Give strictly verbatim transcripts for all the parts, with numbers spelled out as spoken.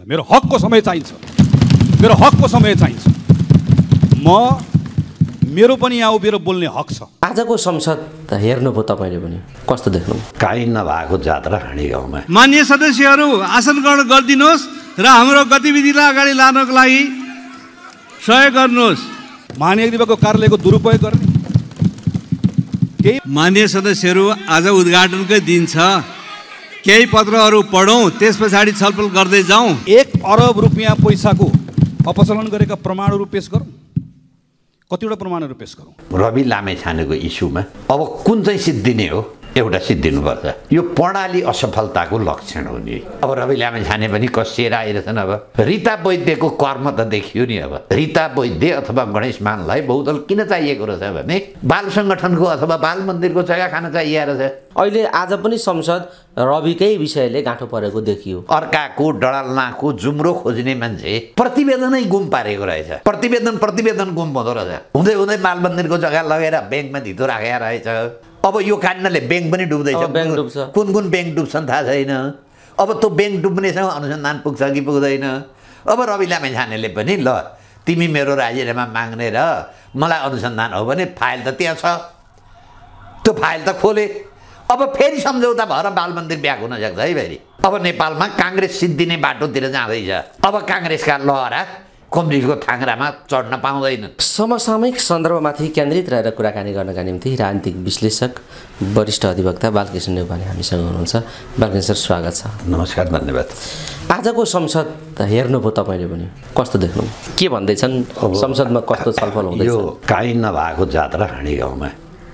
मेरो हकको समय चाहिन्छ, मेरो हकको समय चाहिन्छ। म मेरो पनि यहाँ उभिएर बोल्ने हक छ। आजको संसद हेर्नुभयो तपाईँले पनि, कस्तो देख्नु? काहीँ नभएको जात्रा हाँडी गाउँमा। माननीय सदस्यहरू आसन ग्रहण गरिदिनुहोस् र हाम्रो गतिविधिलाई अगाडि लानको लागि सहयोग गर्नुहोस्। महानगरीय अधिवक्ताको कार्यालयको दुरुपयोग गर्ने केही माननीय सदस्यहरू, आज उद्घाटनकै दिन छ, केही पत्रहरू पढौँ, त्यस पछाडि छलफल गर्दै जाउँ। एक अरब रुपियाँ पैसाको अपचलन गरेका प्रमाणहरू पेश गरौँ। कतिवटा प्रमाणहरू पेश गरौँ। रवि लामेछानेको इस्युमा अब कुन चाहिँ सिद्धिने हो, एउटा सिद्धिनुपर्छ। यो प्रणाली असफलताको लक्षण हो नि। अब रवि लामेछाने पनि कसिएर आइरहेछन्। अब रीता वैद्यको कर्म त देखियो नि। अब रीता वैद्य अथवा गणेश मानलाई बहुदल किन चाहिएको रहेछ भने बाल सङ्गठनको अथवा बाल मन्दिरको जग्गा खान चाहिएको रहेछ। अहिले आज पनि संसद रविकै विषयले गाँठो परेको देखियो। अर्काको डडाल्नाको जुम्रो खोज्ने मान्छे प्रतिवेदनै गुम पारेको रहेछ। प्रतिवेदन प्रतिवेदन गुम हुँदो रहेछ। हुँदै हुँदै बाल मन्दिरको जग्गा लगेर ब्याङ्कमा धितो राखेर रहेछ। अब यो काण्डले ब्याङ्क पनि डुब्दैछ। ब्याङ्क डुब्छ। कुन कुन ब्याङ्क डुब्छन् थाहा छैन। अब त्यो ब्याङ्क डुब्नेसँग अनुसन्धान पुग्छ कि पुग्दैन। अब रवि लामेछानेले पनि ल तिमी मेरो राजीनामा माग्ने र मलाई अनुसन्धान हो भने फाइल त त्यहाँ छ, त्यो फाइल त खोले। अब फेरि सम्झौता भएर बाल मन्दिर ब्याक हुन सक्छ है फेरि। अब नेपालमा काङ्ग्रेस सिद्धिने बाटोतिर जाँदैछ। अब काङ्ग्रेसका लहरा कम्युनिस्टको थाङ्रामा चढ्न पाउँदैनन्। समसामयिक सन्दर्भमाथि केन्द्रित रहेर कुराकानी गर्नका निम्ति राजनीतिक विश्लेषक वरिष्ठ अधिवक्ता बालकृष्ण नेउपाने हामीसँग हुनुहुन्छ। बालकृष्ण सर, स्वागत छ। नमस्कार, धन्यवाद। आजको संसद हेर्नुभयो तपाईँले पनि, कस्तो देख्नु? के भन्दैछन् संसदमा, कस्तो छलफल हुँदैछ? यो काहीँ नभएको जात्रा हाँडी गाउँमा।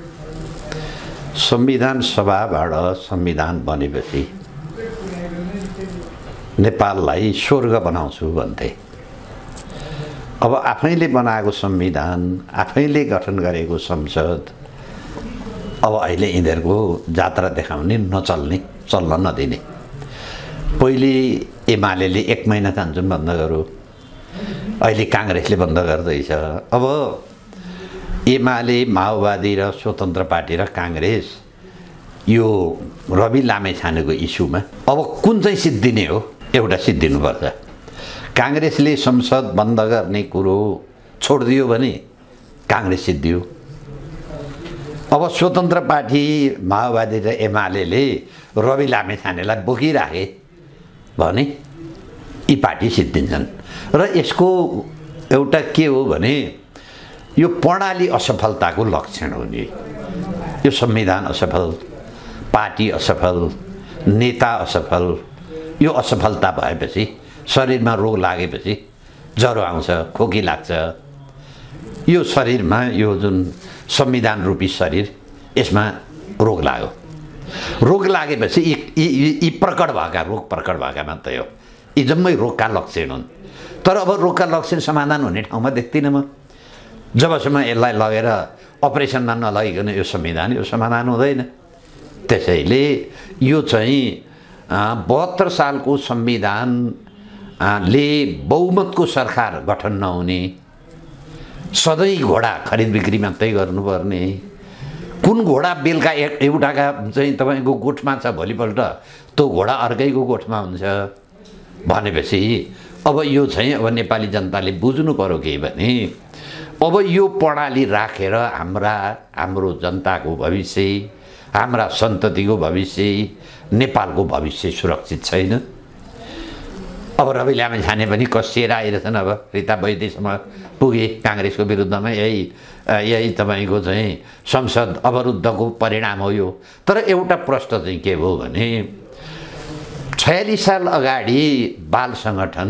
संविधान सभाबाट संविधान बनेपछि नेपाललाई स्वर्ग बनाउँछु भन्थे। अब आफैले बनाएको संविधान, आफैले गठन गरेको संसद अब अहिले यिनीहरूको जात्रा देखाउने, नचल्ने, चल्न नदिने। पहिले एमाले एक महिना कान्छुन बन्द गरौँ, अहिले काङ्ग्रेसले बन्द गर्दैछ। अब एमाले, माओवादी र स्वतन्त्र पार्टी र काङ्ग्रेस यो रवि लामेछानेको इस्युमा अब कुन चाहिँ सिद्धिने हो, एउटा सिद्धिनुपर्छ। काङ्ग्रेसले संसद बन्द गर्ने कुरो छोडिदियो भने काङ्ग्रेस सिद्धियो। अब स्वतन्त्र पार्टी, माओवादी र एमाले रवि लामेछानेलाई बोकिराखे भने यी पार्टी सिद्धिन्छन्। र यसको एउटा के हो भने यो प्रणाली असफलताको लक्षण हो नि। यो संविधान असफल, पार्टी असफल, नेता असफल। यो असफलता भएपछि शरीरमा रोग लागेपछि ज्वरो आउँछ, खोकी लाग्छ। यो शरीरमा यो जुन संविधान रूपी शरीर, यसमा रोग लाग्यो। रोग लागेपछि यी यी प्रकट भएका रोग प्रकट भएका मात्रै हो। यी जम्मै रोगका लक्षण हुन्। तर अब रोगका लक्षण समाधान हुने ठाउँमा देख्दिनँ म। जबसम्म यसलाई लगेर अपरेसनमा नलगिकन यो संविधान, यो समाधान हुँदैन। त्यसैले यो चाहिँ बहत्तर सालको संविधानले बहुमतको सरकार गठन नहुने, सधैँ घोडा खरिद बिक्री मात्रै गर्नुपर्ने, कुन घोडा बेलुका एउटाका चाहिँ तपाईँको गोठमा छ, भोलिपल्ट त्यो घोडा अर्कैको गोठमा हुन्छ भनेपछि अब यो चाहिँ अब नेपाली जनताले बुझ्नु पर्यो के भने अब यो प्रणाली राखेर हाम्रा हाम्रो जनताको भविष्य, हाम्रा सन्ततिको भविष्य, नेपालको भविष्य सुरक्षित छैन। अब रवि लामेछाने पनि कसिएर आइरहेछन्। अब रीता वैद्यसम्म पुगे काङ्ग्रेसको विरुद्धमा। यही यही तपाईँको चाहिँ संसद अवरुद्धको परिणाम हो यो। तर एउटा प्रश्न चाहिँ के भयो भने छयालिस साल अगाडि बाल सङ्गठन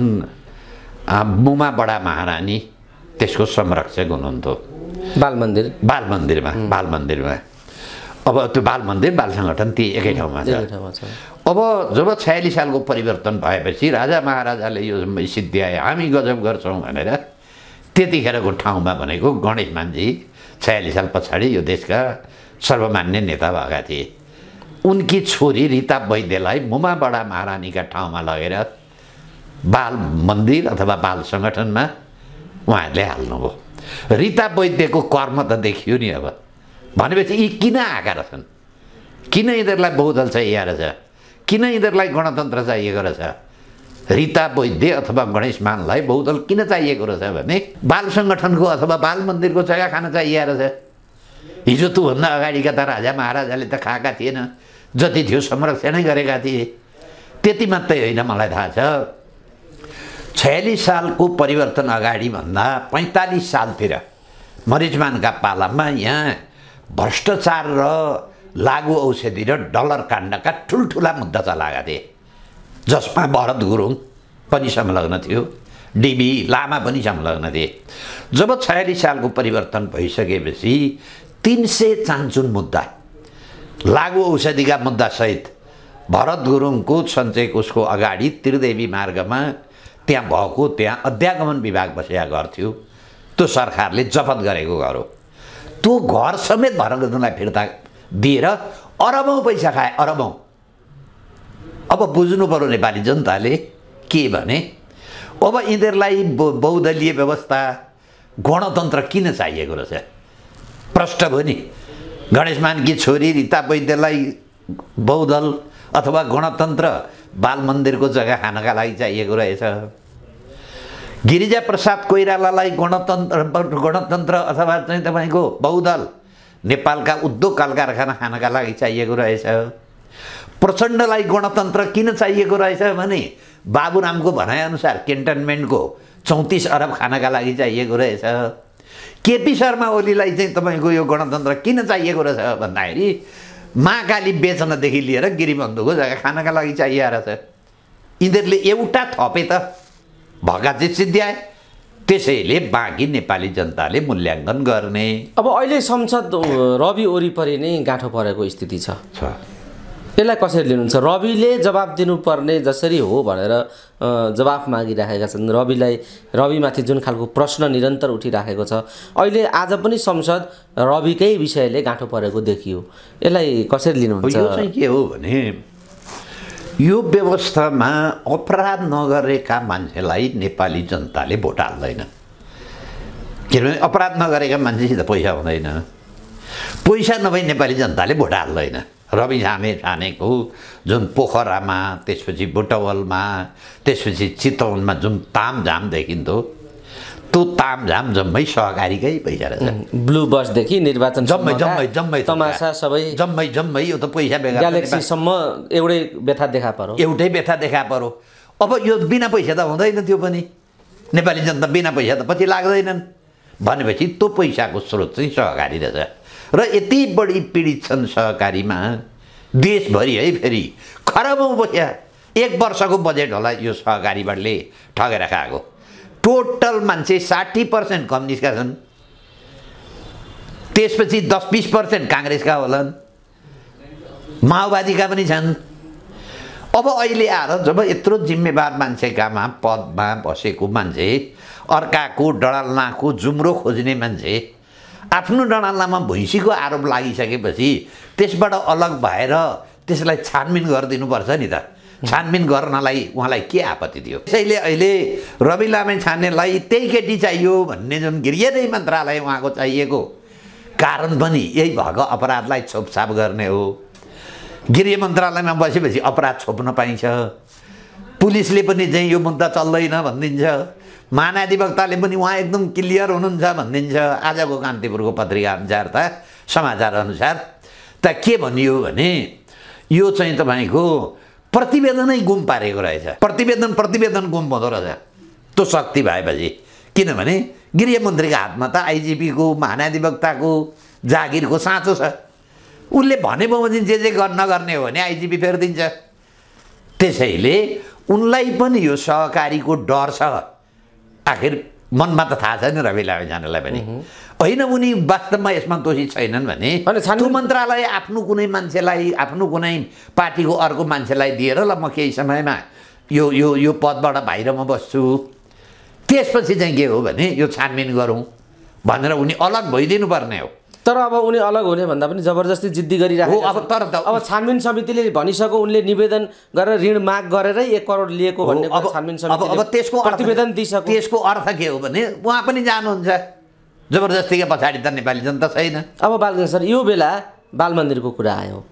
मुमा बडा महारानी त्यसको संरक्षक हुनुहुन्थ्यो बाल मन्दिर बाल मन्दिरमा बाल मन्दिरमा अब त्यो बाल मन्दिर बाल सङ्गठन ती एकै ठाउँमा छ। अब जब छयालिस सालको परिवर्तन भएपछि राजा महाराजाले यो सिद्ध्याए हामी गजब गर्छौँ भनेर त्यतिखेरको ठाउँमा भनेको गणेश मानजी छयालिस साल पछाडि यो देशका सर्वमान्य नेता भएका थिए। उनकी छोरी रीता वैद्यलाई मुमा बडा महारानीका ठाउँमा लगेर बाल मन्दिर अथवा बाल सङ्गठनमा उहाँहरूले हाल्नुभयो। रीता वैद्यको कर्म त देखियो नि। अब भनेपछि यी किन आएका रहेछन्? किन यिनीहरूलाई बहुदल चाहिएको रहेछ? किन यिनीहरूलाई गणतन्त्र चाहिएको रहेछ? रीता वैद्य अथवा गणेश मानलाई बहुदल किन चाहिएको रहेछ भने बाल सङ्गठनको अथवा बाल मन्दिरको जग्गा खान चाहिएको रहेछ। हिजो त्योभन्दा अगाडिका त राजा महाराजाले त खाएका थिएन, जति थियो संरक्षणै गरेका थिए। त्यति मात्रै होइन, मलाई थाहा छ छयालिस सालको परिवर्तन अगाडि भन्दा पैँतालिस सालतिर मरिचमानका पालामा यहाँ भ्रष्टाचार र लागु औषधि र डलर काण्डका ठुल्ठुला मुद्दा चलाएका थिए, जसमा भरत गुरुङ पनि संलग्न थियो, डिबी लामा पनि संलग्न थिए। जब छयालिस सालको परिवर्तन भइसकेपछि तीन सय चान्चुन मुद्दा लागु औषधिका मुद्दासहित भरत गुरुङको सञ्चय कोषको अगाडि त्रिदेवी मार्गमा त्यहाँ भएको त्यहाँ अध्यागमन विभाग बसेका घर थियो, त्यो सरकारले जफत गरेको घर हो। त्यो घर समेत भरत गुरुङलाई फिर्ता दिएर अरबौँ पैसा खाए, अरबौँ। अब बुझ्नु पर्यो नेपाली जनताले के भने अब यिनीहरूलाई बहुदलीय व्यवस्था गणतन्त्र किन चाहिएको रहेछ? प्रष्ट भयो नि। गणेश मानकी छोरी रीता वैद्यलाई बहुदल अथवा गणतन्त्र बाल मन्दिरको जग्गा खानका लागि चाहिएको रहेछ। गिरिजा प्रसाद कोइरालालाई गणतन्त्र गणतन्त्र अथवा चाहिँ तपाईँको बहुदल नेपालका उद्योग कल कारखाना खानका लागि चाहिएको रहेछ। प्रचण्डलाई गणतन्त्र किन चाहिएको रहेछ भने बाबुरामको भनाइअनुसार क्यान्टनमेन्टको चौतिस अरब खानका लागि चाहिएको रहेछ। केपी शर्मा ओलीलाई चाहिँ तपाईँको यो गणतन्त्र किन चाहिएको रहेछ भन्दाखेरि महाकाली बेच्नदेखि लिएर गिरिबन्धुको जग्गा खानका लागि चाहिएको रहेछ। यिनीहरूले एउटा थपे त भएका चाहिँ सिद्ध्याए, त्यसैले बाँकी नेपाली जनताले मूल्याङ्कन गर्ने। अब अहिले संसद रवि वरिपरि नै गाँठो परेको स्थिति छ, यसलाई कसरी लिनुहुन्छ? रविले जवाब दिनुपर्ने जसरी हो भनेर जवाफ मागिराखेका छन्, रविलाई रविमाथि जुन खालको प्रश्न निरन्तर उठिराखेको छ, अहिले आज पनि संसद रविकै विषयले गाँठो परेको देखियो, यसलाई कसरी लिनुहुन्छ? यो चाहिँ के हो भने यो व्यवस्थामा अपराध नगरेका मान्छेलाई नेपाली जनताले भोट हाल्दैन। किनभने अपराध नगरेका मान्छेसित पैसा हुँदैन, पैसा नभई नेपाली जनताले भोट हाल्दैन। रवि झामे ठानेको जुन पोखरामा, त्यसपछि बुटवलमा, त्यसपछि चितवनमा जुन तामझाम देखिन्थ्यो, त्यो तामझाम जम्मै सहकारीकै पैसा रहेछ। ब्लू बसदेखि निर्वाचन जम्मै जम्मै जम्मै तमासा सबै जम्मै जम्मै यो त पैसा बेगा ग्यालेक्सीसम्म एउटै व्यथा देखा परो एउटै व्यथा देखा परो। अब यो बिना पैसा त हुँदैन, त्यो पनि नेपाली जनता बिना पैसा त पछि लाग्दैनन् भनेपछि त्यो पैसाको स्रोत चाहिँ सहकारी रहेछ। र यति बढी पीडित छन् सहकारीमा देशभरि है, फेरि खरबौँ पैसा एक वर्षको बजेट होला यो सहकारीबाटले ठगेर खाएको। टोटल मान्छे साठी पर्सेन्ट कम्युनिस्टका छन्, त्यसपछि दस बिस पर्सेन्ट काङ्ग्रेसका होलान्, माओवादीका पनि छन्। अब अहिले आएर जब यत्रो जिम्मेवार मान्छेकामा पदमा बसेको मान्छे, अर्काको डडाल्नाको जुम्रो खोज्ने मान्छे आफ्नो डडाल्नामा भैँसीको आरोप लागिसकेपछि त्यसबाट अलग भएर त्यसलाई छानबिन गरिदिनुपर्छ नि त। छानबिन गर्नलाई उहाँलाई के आपत्ति थियो? त्यसैले अहिले रवि लामे छानेलाई त्यही केटी चाहियो भन्ने जुन गृह मन्त्रालय उहाँको चाहिएको कारण पनि यही भएको अपराधलाई छोपछाप गर्ने हो। गृह मन्त्रालयमा बसेपछि अपराध छोप्न पाइन्छ, पुलिसले पनि चाहिँ यो मुद्दा चल्दैन भनिदिन्छ, महाधिवक्ताले पनि उहाँ एकदम क्लियर हुनुहुन्छ भनिदिन्छ। आजको कान्तिपुरको पत्रिका अनुसार त समाचार अनुसार त के भनियो भने यो चाहिँ तपाईँको प्रतिवेदनै गुम पारेको रहेछ। प्रतिवेदन प्रतिवेदन गुम हुँदो रहेछ त्यो शक्ति भएपछि। किनभने गृहमन्त्रीको हातमा त आइजिपीको महाधिवक्ताको जागिरको साँचो छ, उसले भने बमोजिम जे जे नगर्ने हो भने आइजिपी फेरिदिन्छ। त्यसैले उनलाई पनि यो सहकारीको डर छ। आखिर मनमा त थाहा छ नि रवि लामे छानेलाई पनि, होइन उनी वास्तवमा यसमा दोषी छैनन् भने त्यो मन्त्रालय आफ्नो कुनै मान्छेलाई, आफ्नो कुनै पार्टीको अर्को मान्छेलाई दिएर ल म केही समयमा यो यो यो पदबाट बाहिर म बस्छु, त्यसपछि चाहिँ के हो भने यो छानबिन गरौँ भनेर उनी अलग भइदिनु पर्ने हो। तर अब उनी अलग हुने भन्दा पनि जबरजस्ती जिद्दी गरिराखेको अब तर अब छानबिन समितिले भनिसक्यो उनले निवेदन गरेर ऋण माग गरेरै एक करोड लिएको भन्ने कुरा छानबिन समितिले अब त्यसको प्रतिवेदन दिइसक्यो। त्यसको अर्थ के हो भने उहाँ पनि जानुहुन्छ, जबरजस्तीका पछाडि त नेपाली जनता छैन। अब बालकृष्ण सर, यो बेला बाल मन्दिरको कुरा आयो,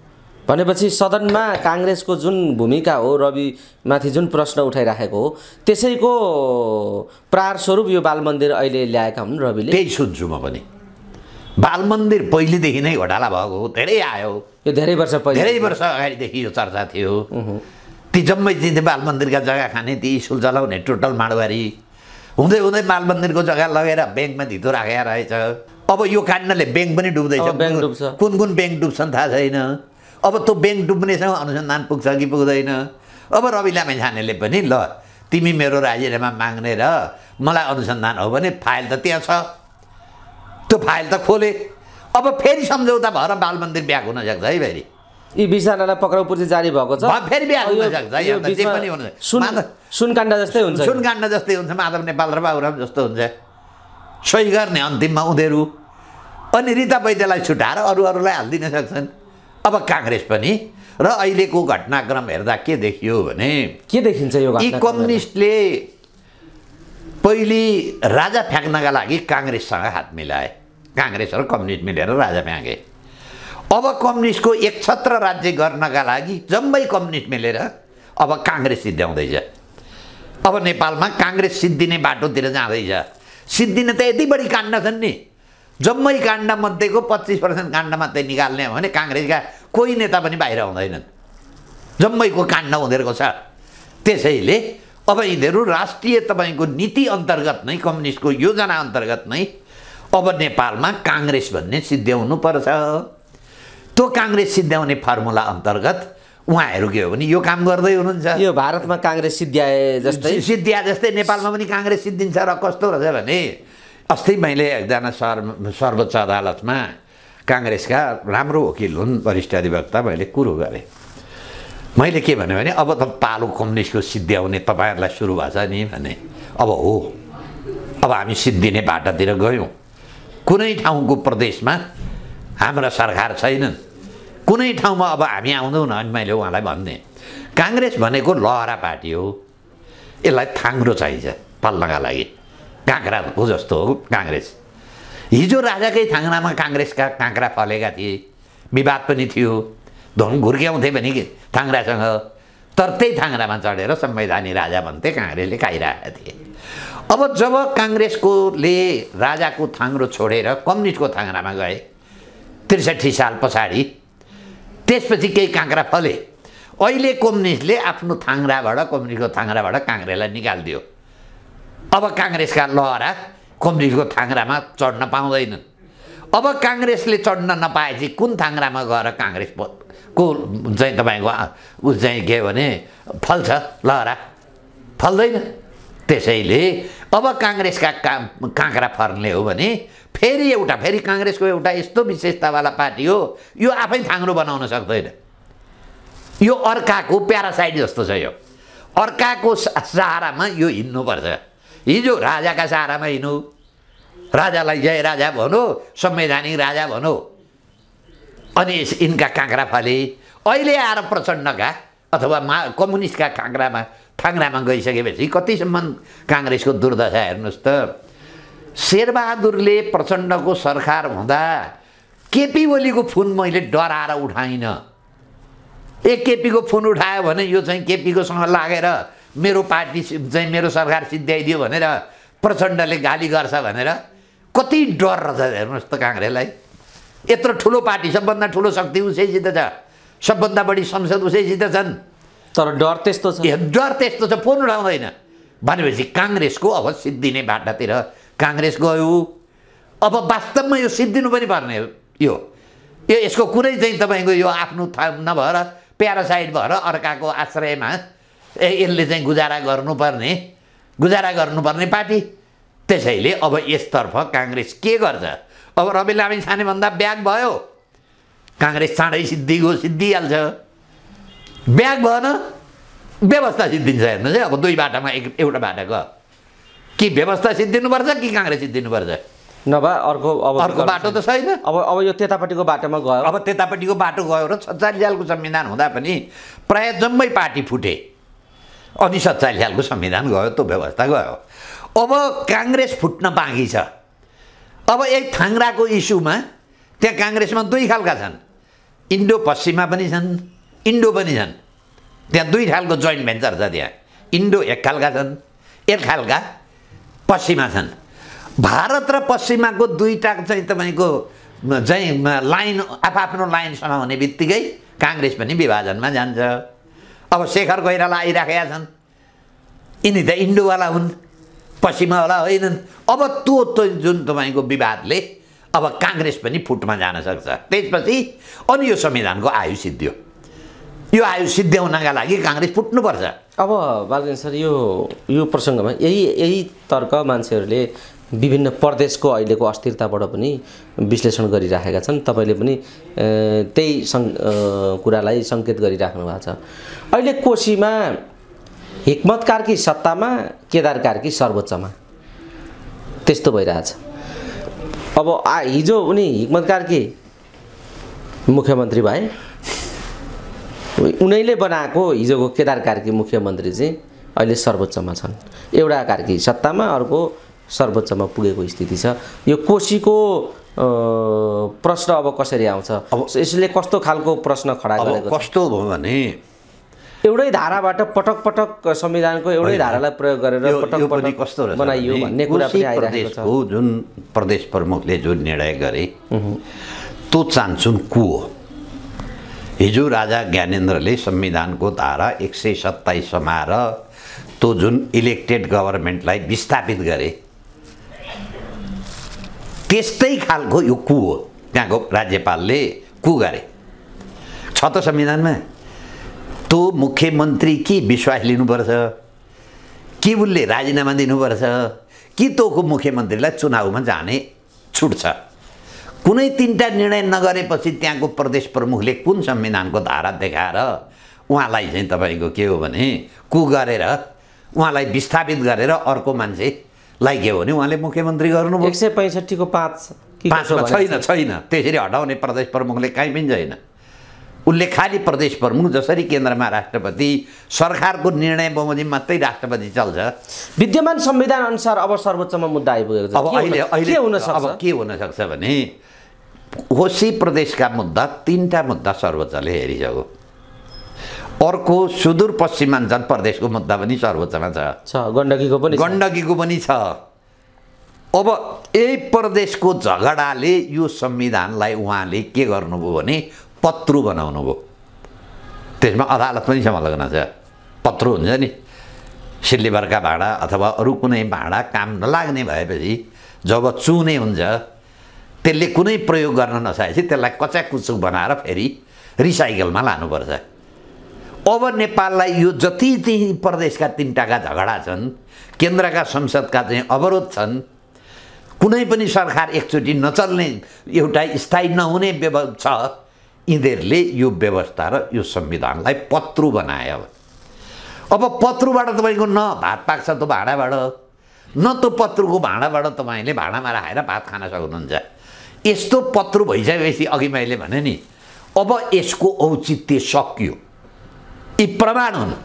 भनेपछि सदनमा काङ्ग्रेसको जुन भूमिका हो, रविमाथि जुन प्रश्न उठाइराखेको हो, त्यसैको प्रार स्वरूप यो बाल मन्दिर अहिले ल्याएका हुन् रविले। त्यही सुन्छु म पनि। बाल मन्दिर पहिलेदेखि नै घोटाला भएको हो, धेरै आयो, यो धेरै वर्ष पहिले, धेरै वर्ष अगाडिदेखि यो चर्चा थियो। ती जम्मै चिन्थे बाल मन्दिरका जग्गा खाने, ती स्कुल चलाउने टोटल माडवारी, हुँदै हुँदै बाल मन्दिरको जग्गा लगेर ब्याङ्कमा धितो राखेर रहेछ। अब यो काण्डले ब्याङ्क पनि डुब्दैछ, कुन कुन ब्याङ्क डुब्छन् थाहा छैन। अब त्यो ब्याङ्क डुब्नेसँग अनुसन्धान पुग्छ कि पुग्दैन। अब रवि लामिछानेले पनि ल तिमी मेरो राजीनामा माग्ने र मलाई अनुसन्धान हो भने फाइल त त्यहाँ छ, त्यो फाइल त खोले। अब फेरि सम्झौता भएर बाल मन्दिर ब्याक हुन सक्छ है फेरि। यी बिसजनालाई पक्राउ पुर्जी जारी भएको छ, फेरि ब्याक हुन सक्छ। जे पनि हुन सुनकाण्ड जस्तै हुन्छ, सुनकाण्ड जस्तै हुन्छ, माधव नेपाल र बाबुराम जस्तो हुन्छ। सही गर्ने अन्तिममा उनीहरू, अनि रिता वैद्यलाई छुटाएर अरू अरूलाई हालिदिन सक्छन्। अब काङ्ग्रेस पनि र अहिलेको घटनाक्रम हेर्दा के देखियो भने के देखिन्छ यो यी कम्युनिस्टले पहिले राजा फ्याँक्नका लागि काङ्ग्रेससँग हात मिलाए, काङ्ग्रेस र कम्युनिस्ट मिलेर राजा फ्याँके। अब कम्युनिस्टको एक छत्र राज्य गर्नका लागि जम्मै कम्युनिस्ट मिलेर अब काङ्ग्रेस सिद्ध्याउँदैछ। अब नेपालमा काङ्ग्रेस सिद्धिने बाटोतिर जाँदैछ। सिद्धिने त यति बढी काण्ड छन् नि, जम्मै काण्ड मध्येको पच्चिस पर्सेन्ट काण्ड मात्रै निकाल्ने हो भने काङ्ग्रेसका कोही नेता पनि बाहिर हुँदैनन्, जम्मैको काण्ड उनीहरूको छ। त्यसैले अब यिनीहरू राष्ट्रिय तपाईँको नीति अन्तर्गत नै, कम्युनिस्टको योजना अन्तर्गत नै अब नेपालमा काङ्ग्रेस भन्ने सिद्ध्याउनु पर्छ। त्यो काङ्ग्रेस सिद्ध्याउने फर्मुला अन्तर्गत उहाँहरू के हो भने यो काम गर्दै हुनुहुन्छ। यो भारतमा काङ्ग्रेस सिद्ध्याए जस्तै सिद्धिया जस्तै नेपालमा पनि काङ्ग्रेस सिद्धिन्छ। र कस्तो रहेछ भने अस्ति मैले एकजना सर्व सर्वोच्च अदालतमा काङ्ग्रेसका राम्रो वकिल हुन्, वरिष्ठ अधिवक्ता, मैले कुरो गरेँ। मैले के भने भने अब त पालो कम्युनिस्टको सिद्ध्याउने तपाईँहरूलाई सुरु भएको छ नि भने। अब हो, अब हामी सिद्धिने बाटातिर गयौँ। कुनै ठाउँको प्रदेशमा हाम्रा सरकार छैनन्, कुनै ठाउँमा अब हामी आउँदैनौँ अनि मैले उहाँलाई भन्ने काङ्ग्रेस भनेको लहरा पार्टी हो, यसलाई थाङ्ग्रो चाहिन्छ पाल्नका लागि। काँक्राको जस्तो हो काङ्ग्रेस। हिजो राजाकै थाङ्ग्रामा काङ्ग्रेसका काँक्रा फलेका थिए, विवाद पनि थियो, धुन घुर्क्याउँथे पनि कि थाङ्ग्रासँग, तर त्यही थाङ्ग्रामा चढेर संवैधानिक राजा भन्थे, काङ्ग्रेसले खाइरहेका थिए। अब जब काङ्ग्रेसकोले राजाको थाङ्ग्रो छोडेर कम्युनिस्टको थाङ्ग्रामा गए त्रिसठी साल पछाडि, त्यसपछि केही काँक्रा फले। अहिले कम्युनिस्टले आफ्नो थाङ्ग्राबाट, कम्युनिस्टको थाङ्ग्राबाट काङ्ग्रेसलाई निकालिदियो। अब काङ्ग्रेसका लहरा कम्युनिस्टको थाङ्ग्रामा चढ्न पाउँदैनन्। अब काङ्ग्रेसले चढ्न नपाएपछि कुन थाङ्ग्रामा गएर काङ्ग्रेसको चाहिँ तपाईँको ऊ चाहिँ के भने फल्छ, लहरा फल्दैन। त्यसैले अब काङ्ग्रेसका काम काँक्रा फर्ने हो भने फेरि एउटा फेरि काङ्ग्रेसको एउटा यस्तो विशेषतावाला पार्टी हो, यो आफै थाङ्ग्रो बनाउन सक्दैन। यो अर्काको प्यारासाइट जस्तो छ। यो अर्काको सहारामा यो हिँड्नुपर्छ। हिजो राजाका सहारामा हिँड्नु, राजालाई जय राजा भनौ, संवैधानिक राजा भनौ, अनि यिनका काँक्रा फले। अहिले आएर प्रचण्डका अथवा मा कम्युनिस्टका काँक्रामा थाङ्ग्रामा गइसकेपछि कतिसम्म काङ्ग्रेसको दुर्दशा हेर्नुहोस् त। शेरबहादुरले प्रचण्डको सरकार हुँदा केपी ओलीको फोन मैले डराएर उठाइनँ। एक केपीको फोन उठायो भने यो चाहिँ केपीकोसँग लागेर मेरो पार्टी चाहिँ मेरो सरकार सिद्ध्याइदियो भनेर प्रचण्डले गाली गर्छ भनेर कति डर रहेछ हेर्नुहोस् त काङ्ग्रेसलाई। यत्रो ठुलो पार्टी, सबभन्दा ठुलो शक्ति उसैसित छ, सबभन्दा बढी संसद उसैसित छन्, तर डर त्यस्तो छ, डर त्यस्तो छ, फोन उठाउँदैन भनेपछि काङ्ग्रेसको अब सिद्धिने बाटातिर काङ्ग्रेस गयो। अब वास्तवमा यो सिद्धिनु पनि पर्ने हो। यो यो यसको कुनै चाहिँ तपाईँको यो आफ्नो नभएर प्यारासाइट भएर अर्काको आश्रयमा ए यसले चाहिँ गुजारा गर्नुपर्ने गुजारा गर्नुपर्ने पार्टी। त्यसैले अब यसतर्फ काङ्ग्रेस के गर्छ? अब रवि लामिछानेभन्दा ब्याक भयो, काङ्ग्रेस चाँडै सिद्धिगयो, सिद्धिहाल्छ। ब्याक भएन, व्यवस्था सिद्धिन्छ। हेर्नुहोस् है, अब दुई बाटामा एक एउटा बाटा गयो, कि व्यवस्था सिद्धिनुपर्छ कि काङ्ग्रेस सिद्धिनुपर्छ, नभए अर्को अब अर्को बाटो त छैन। अब अब यो त्यतापट्टिको बाटोमा गयो। अब त्यतापट्टिको बाटो गयो र सत्तालिस सालको संविधान हुँदा पनि प्राय जम्मै पार्टी फुटे, अनि सत्तालिस सालको संविधान गयो, त्यो व्यवस्था गयो। अब काङ्ग्रेस फुट्न बाँकी छ। अब एक थाङ्ग्राको इस्युमा त्यहाँ काङ्ग्रेसमा दुई खालका छन्, इन्डो पश्चिममा पनि छन्, इन्डो पनि छन्। त्यहाँ दुई खालको जोइन्ट भेन्चर छ। त्यहाँ इन्डो एक खालका छन्, एक खालका पश्चिमा छन्। भारत र पश्चिमाको दुईटा चाहिँ तपाईँको चाहिँ लाइन आफआफ्नो लाइन समाउने बित्तिकै काङ्ग्रेस पनि विभाजनमा जान्छ। अब शेखर कोइराला आइराखेका छन्, यिनी त इन्डोवाला हुन्, पश्चिमावाला होइनन्। अब त्यो त्यो जुन तपाईँको विवादले अब काङ्ग्रेस पनि फुटमा जान सक्छ। त्यसपछि अनि यो संविधानको आयु सिद्धियो। यो आयु सिद्ध्याउनका लागि काङ्ग्रेस फुट्नुपर्छ। अब बालकृष्ण सर, यो यो प्रसङ्गमा यही यही तर्क मान्छेहरूले विभिन्न प्रदेशको अहिलेको अस्थिरताबाट पनि विश्लेषण गरिराखेका छन्। तपाईँले पनि त्यही सं कुरालाई सङ्केत गरिराख्नु भएको छ। अहिले कोशीमा हिक्मत कार्की सत्तामा, केदार कार्की सर्वोच्चमा, त्यस्तो भइरहेछ। अब आ हिजो उनी हिक्मत कार्की मुख्यमन्त्री भए, उनीले बनाएको हिजोको केदार कार्की मुख्यमन्त्री चाहिँ अहिले सर्वोच्चमा छन्। एउटा कार्की सत्तामा, अर्को सर्वोच्चमा पुगेको स्थिति छ। यो कोशीको प्रश्न अब कसरी आउँछ? अब यसले कस्तो खालको प्रश्न खडा गरेको छ? कस्तो भयो भने एउटै धाराबाट पटक पटक संविधानको एउटै धारालाई प्रयोग गरेर पटक पटक कस्तो बनाइयो भन्ने कुरा पनि आइरहेको छ। जुन प्रदेश प्रमुखले जुन निर्णय गरे त्यो चान्चुन को हो? हिजो राजा ज्ञानेन्द्रले संविधानको धारा एक सय सत्ताइस समाएर त्यो जुन इलेक्टेड गभर्मेन्टलाई विस्थापित गरे, त्यस्तै खालको यो कु हो। त्यहाँको राज्यपालले कु गरे छ त संविधानमा। त्यो मुख्यमन्त्री कि विश्वास लिनुपर्छ, कि उसले राजीनामा दिनुपर्छ, कि तोको मुख्यमन्त्रीलाई चुनावमा जाने छुट छ। कुनै तिनवटा निर्णय नगरेपछि त्यहाँको प्रदेश प्रमुखले कुन संविधानको धारा देखाएर उहाँलाई चाहिँ तपाईँको के हो भने कु गरेर उहाँलाई विस्थापित गरेर अर्को मान्छेलाई के हो भने उहाँले मुख्यमन्त्री गर्नुभयो। एक सय पैँसठीको पाँच पाँचमा छैन छैन त्यसरी हटाउने प्रदेश प्रमुखले कहीँ पनि छैन। उसले खालि प्रदेश प्रमुख, जसरी केन्द्रमा राष्ट्रपति, सरकारको निर्णय बमोजिम मात्रै राष्ट्रपति चल्छ। विद्यमान संविधान अनुसार अब सर्वोच्चमा मुद्दा आइपुगेको छ। अब अहिले अहिले के हुन सक्छ? अब के हुन सक्छ भने कोशी प्रदेशका मुद्दा तीनटा मुद्दा सर्वोच्चले हेरिसक्यो। अर्को सुदूरपश्चिमाञ्चल प्रदेशको मुद्दा पनि सर्वोच्चमा छ छ गण्डकीको पनि गण्डकीको पनि छ। अब यही प्रदेशको झगडाले यो संविधानलाई उहाँले के गर्नुभयो भने पत्रु बनाउनु भयो। त्यसमा अदालत पनि संलग्न छ। पत्रु हुन्छ नि, सिल्भरका भाँडा अथवा अरू कुनै भाँडा काम नलाग्ने भएपछि जब चुने हुन्छ त्यसले कुनै प्रयोग गर्न नसकेपछि त्यसलाई कचाकुचुक बनाएर फेरि रिसाइकलमा लानुपर्छ। अब नेपाललाई यो जति चाहिँ प्रदेशका तिनवटाका झगडा छन्, केन्द्रका संसदका चाहिँ अवरोध छन्, कुनै पनि सरकार एकचोटि नचल्ने एउटा स्थायी नहुने छ, यिनीहरूले यो व्यवस्था र यो संविधानलाई पत्रु बनायो। अब पत्रुबाट तपाईँको न भात पाक्छ त्यो भाँडाबाट, न त्यो पत्रुको भाँडाबाट तपाईँले भाँडामा राखेर भात खान सक्नुहुन्छ। यस्तो पत्रु भइसकेपछि अघि मैले भने नि, अब यसको औचित्य सकियो। यी प्रमाण हुन्।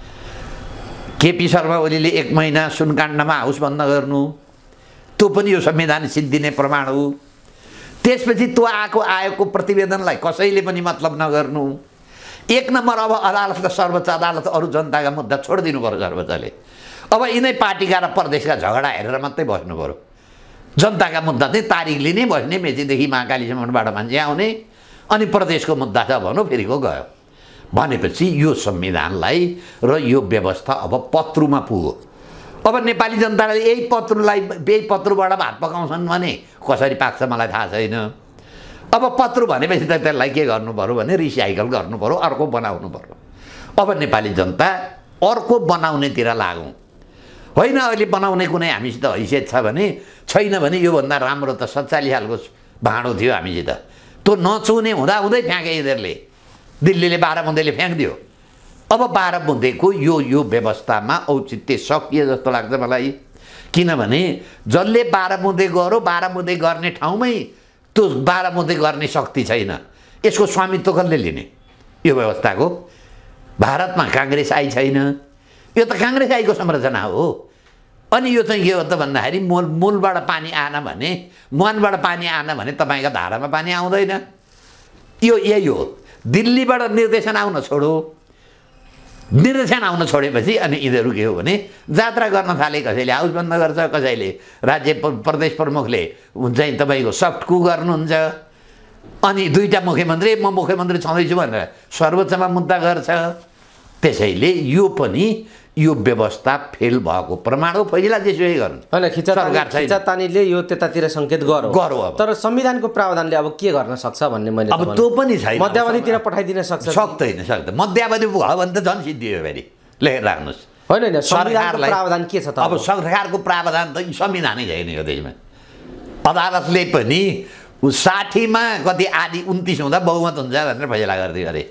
केपी शर्मा ओलीले एक महिना सुनकाण्डमा हाउस बन्द गर्नु, त्यो पनि यो संविधान सिद्धिने प्रमाण हो। त्यसपछि त्यो आएको आएको प्रतिवेदनलाई कसैले पनि मतलब नगर्नु। एक नम्बर अब अदालत र सर्वोच्च अदालत अरू जनताका मुद्दा छोडिदिनु पर्यो सर्वोच्चले। अब यिनै पार्टीका र प्रदेशका झगडा हेरेर मात्रै बस्नु पर्यो। जनताका मुद्दा चाहिँ तारिख लिने बस्ने, मेचीदेखि महाकालीसम्मबाट मान्छे आउने, अनि प्रदेशको मुद्दा छ भनौँ फेरिको गयो भनेपछि यो संविधानलाई र यो व्यवस्था अब पत्रुमा पुग्यो। अब नेपाली जनताले यही पत्रुलाई यही पत्रुबाट भात पकाउँछन् भने कसरी पाक्छ मलाई थाहा छैन। अब पत्रु भनेपछि त त्यसलाई के गर्नु पर्यो भने रिसाइकल गर्नु पर्यो, अर्को बनाउनु पर्यो। अब नेपाली जनता अर्को बनाउनेतिर लागौँ। होइन अहिले बनाउने कुनै हामीसित हैसियत छ भने छैन भने योभन्दा राम्रो त सत्तालिस सालको भाँडो थियो हामीसित, त्यो नचुने हुँदाहुँदै फ्याँके यिनीहरूले। दिल्लीले बाह्र बुँदेले फ्याँकिदियो। अब बाह्र बुँदेको यो यो व्यवस्थामा औचित्य सकिए जस्तो लाग्छ मलाई। किनभने जसले बाह्र बुँदे गऱ्यो, बाह्र बुँदे गर्ने ठाउँमै त्यो बाह्र बुँदे गर्ने शक्ति छैन। यसको स्वामित्व कसले लिने? यो व्यवस्थाको भारतमा काङ्ग्रेस आई छैन। यो त काङ्ग्रेस आईको संरचना हो। अनि यो चाहिँ के हो त भन्दाखेरि मूल मूलबाट पानी आएन भने, मुहानबाट पानी आएन भने तपाईँको धारामा पानी आउँदैन। यो यही हो। दिल्लीबाट निर्देशन आउन छोडो निर्देशन आउन छोडेपछि अनि यिनीहरू के हो भने जात्रा गर्न थाले कसैले हाउस बन्द गर्छ कसैले राज्य प्रदेश प्रमुखले चाहिँ तपाईँको सफ्ट कु गर्नुहुन्छ अनि दुईवटा मुख्यमन्त्री म मुख्यमन्त्री छँदैछु भनेर सर्वोच्चमा मुद्दा गर्छ त्यसैले यो पनि यो व्यवस्था फेल भएको प्रमाण हो फैसला त्यसै गर्नु होइन खिचातानीले यो त्यतातिर सङ्केत गरौँ गरौँ अब तर संविधानको प्रावधानले अब के गर्न सक्छ भन्ने मैले अब त्यो पनि छैन मध्यावधितिर पठाइदिन सक्छ सक्दैन सक्दैन मध्यावधि भयो भने त झन् सिद्धियो फेरि लेखेर राख्नुहोस् होइन होइन संविधानको प्रावधान के छ त अब सरकारको प्रावधान त संविधानै छैन यो देशमा अदालतले पनि साठीमा कति आधी उन्तिस हुँदा बहुमत हुन्छ भनेर फैसला गरिदियो अरे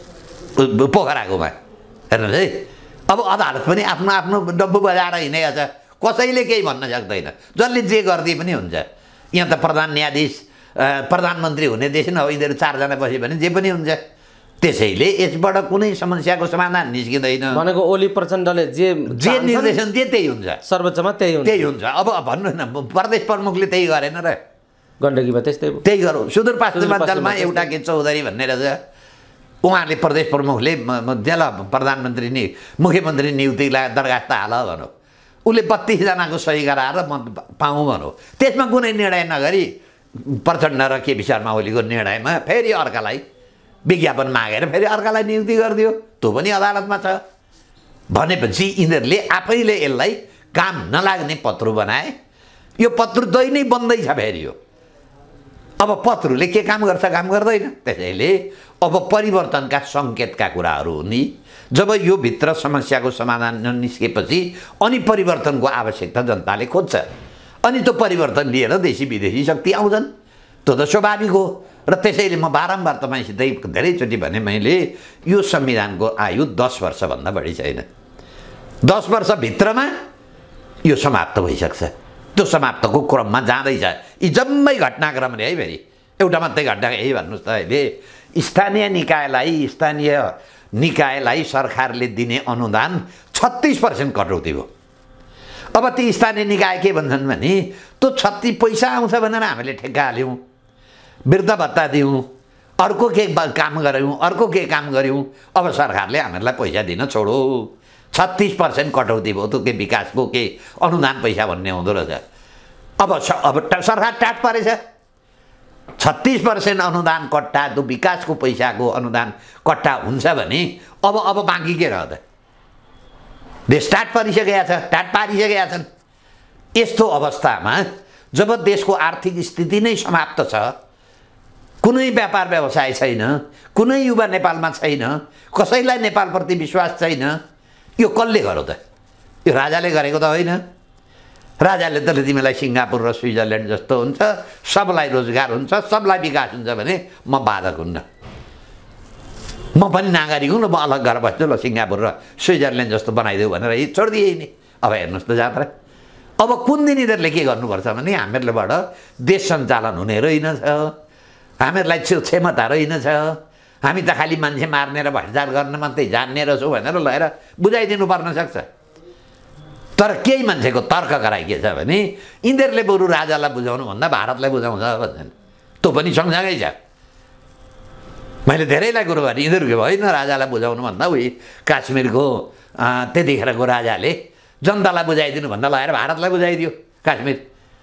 पोखराकोमा हेर्नुहोस् है अब अदालत पनि आफ्नो आफ्नो डब्बु बजाएर हिँडेको छ कसैले केही भन्न सक्दैन जसले जे गरिदिए पनि हुन्छ यहाँ त प्रधान न्यायाधीश प्रधानमन्त्री हुने देश न हो यिनीहरू चारजना बस्यो भने जे पनि हुन्छ त्यसैले यसबाट कुनै समस्याको समाधान निस्किँदैन भनेको ओली प्रचण्डले जे जे निर्देशन दिए त्यही हुन्छ सर्वोच्चमा त्यही हुन्छ त्यही हुन्छ अब भन्नु न प्रदेश प्रमुखले त्यही गरेन र गण्डकीमा त्यस्तै त्यही गरौँ सुदूरपश्चिमाञ्चलमा एउटा के चौधरी भन्ने रहेछ उहाँले प्रदेश प्रमुखले जेल प्रधानमन्त्री नि मुख्यमन्त्री नियुक्तिलाई दरखास्त हाल भनौँ उसले बत्तिसजनाको सही गराएर म पाऊँ भनौँ त्यसमा कुनै निर्णय नगरी प्रचण्ड र केपी शर्मा ओलीको निर्णयमा फेरि अर्कालाई विज्ञापन मागेर फेरि अर्कालाई नियुक्ति गरिदियो त्यो पनि अदालतमा छ भनेपछि यिनीहरूले आफैले यसलाई काम नलाग्ने पत्रु बनाए यो पत्रु दैनिक बन्दैछ फेरि यो अब पत्रुले के काम गर्छ काम गर्दैन त्यसैले अब परिवर्तनका सङ्केतका कुराहरू हुने जब यो भित्र समस्याको समाधान निस्केपछि अनि परिवर्तनको आवश्यकता जनताले खोज्छ अनि त्यो परिवर्तन लिएर देशी विदेशी शक्ति आउँछन् त्यो त स्वाभाविक हो र त्यसैले म बारम्बार तपाईँसितै धेरैचोटि भने मैले यो संविधानको आयु दस वर्षभन्दा बढी छैन दस वर्षभित्रमा यो समाप्त भइसक्छ त्यो समाप्तको क्रममा जाँदैछ यी जम्मै घटनाक्रम रे है फेरि एउटा मात्रै घटना यही भन्नुहोस् त अहिले स्थानीय निकायलाई स्थानीय निकायलाई सरकारले दिने अनुदान छत्तिस पर्सेन्ट कटौती भयो अब ती स्थानीय निकाय के भन्छन् भने त्यो छत्तिस पैसा आउँछ भनेर हामीले ठेक्का हाल्यौँ वृद्ध भत्ता दियौँ अर्को के काम गऱ्यौँ अर्को के काम गऱ्यौँ अब सरकारले हामीहरूलाई पैसा दिन छोडो छत्तिस पर्सेन्ट कटौती भयो त्यो के विकासको के अनुदान पैसा भन्ने हुँदो रहेछ अब अब सरकार टाट परेछ छत्तिस पर्सेन्ट अनुदान कट्टा त्यो विकासको पैसाको अनुदान कट्टा हुन्छ भने अब अब बाँकी के रह त देश टाट परिसकेका छ टाट पारिसकेका छन् यस्तो अवस्थामा जब देशको आर्थिक स्थिति नै समाप्त छ कुनै व्यापार व्यवसाय छैन कुनै युवा नेपालमा छैन कसैलाई नेपालप्रति विश्वास छैन यो कसले गर्यो त यो राजाले गरेको त होइन राजाले त तिमीलाई सिङ्गापुर र स्विजरल्यान्ड जस्तो हुन्छ सबलाई रोजगार हुन्छ सबलाई विकास हुन्छ भने म बाधक हुन्न म पनि नागरिक हुँ न म अलग गरेर बस्छु ल सिङ्गापुर र स्विजरल्यान्ड जस्तो बनाइदेऊ भनेर यी छोडिदिएँ नि अब हेर्नुहोस् त जात्रा अब कुन दिन यिनीहरूले के गर्नुपर्छ भने हामीहरूलेबाट देश सञ्चालन हुने रहेनछ हामीहरूलाई क्षमता रहेनछ हामी त खालि मान्छे मार्ने र भ्रष्टाचार गर्न मात्रै जान्ने रहेछौँ भनेर लगेर बुझाइदिनु पर्न सक्छ तर केही मान्छेको तर्क गराइ के छ भने यिनीहरूले बरु राजालाई बुझाउनुभन्दा भारतलाई बुझाउँछ भन्छन् त्यो पनि सँगसँगै छ मैले धेरैलाई कुरो गरेँ यिनीहरूको होइन राजालाई बुझाउनुभन्दा उही काश्मीरको त्यतिखेरको राजाले जनतालाई बुझाइदिनु भन्दा लगाएर भारतलाई बुझाइदियो काश्मीर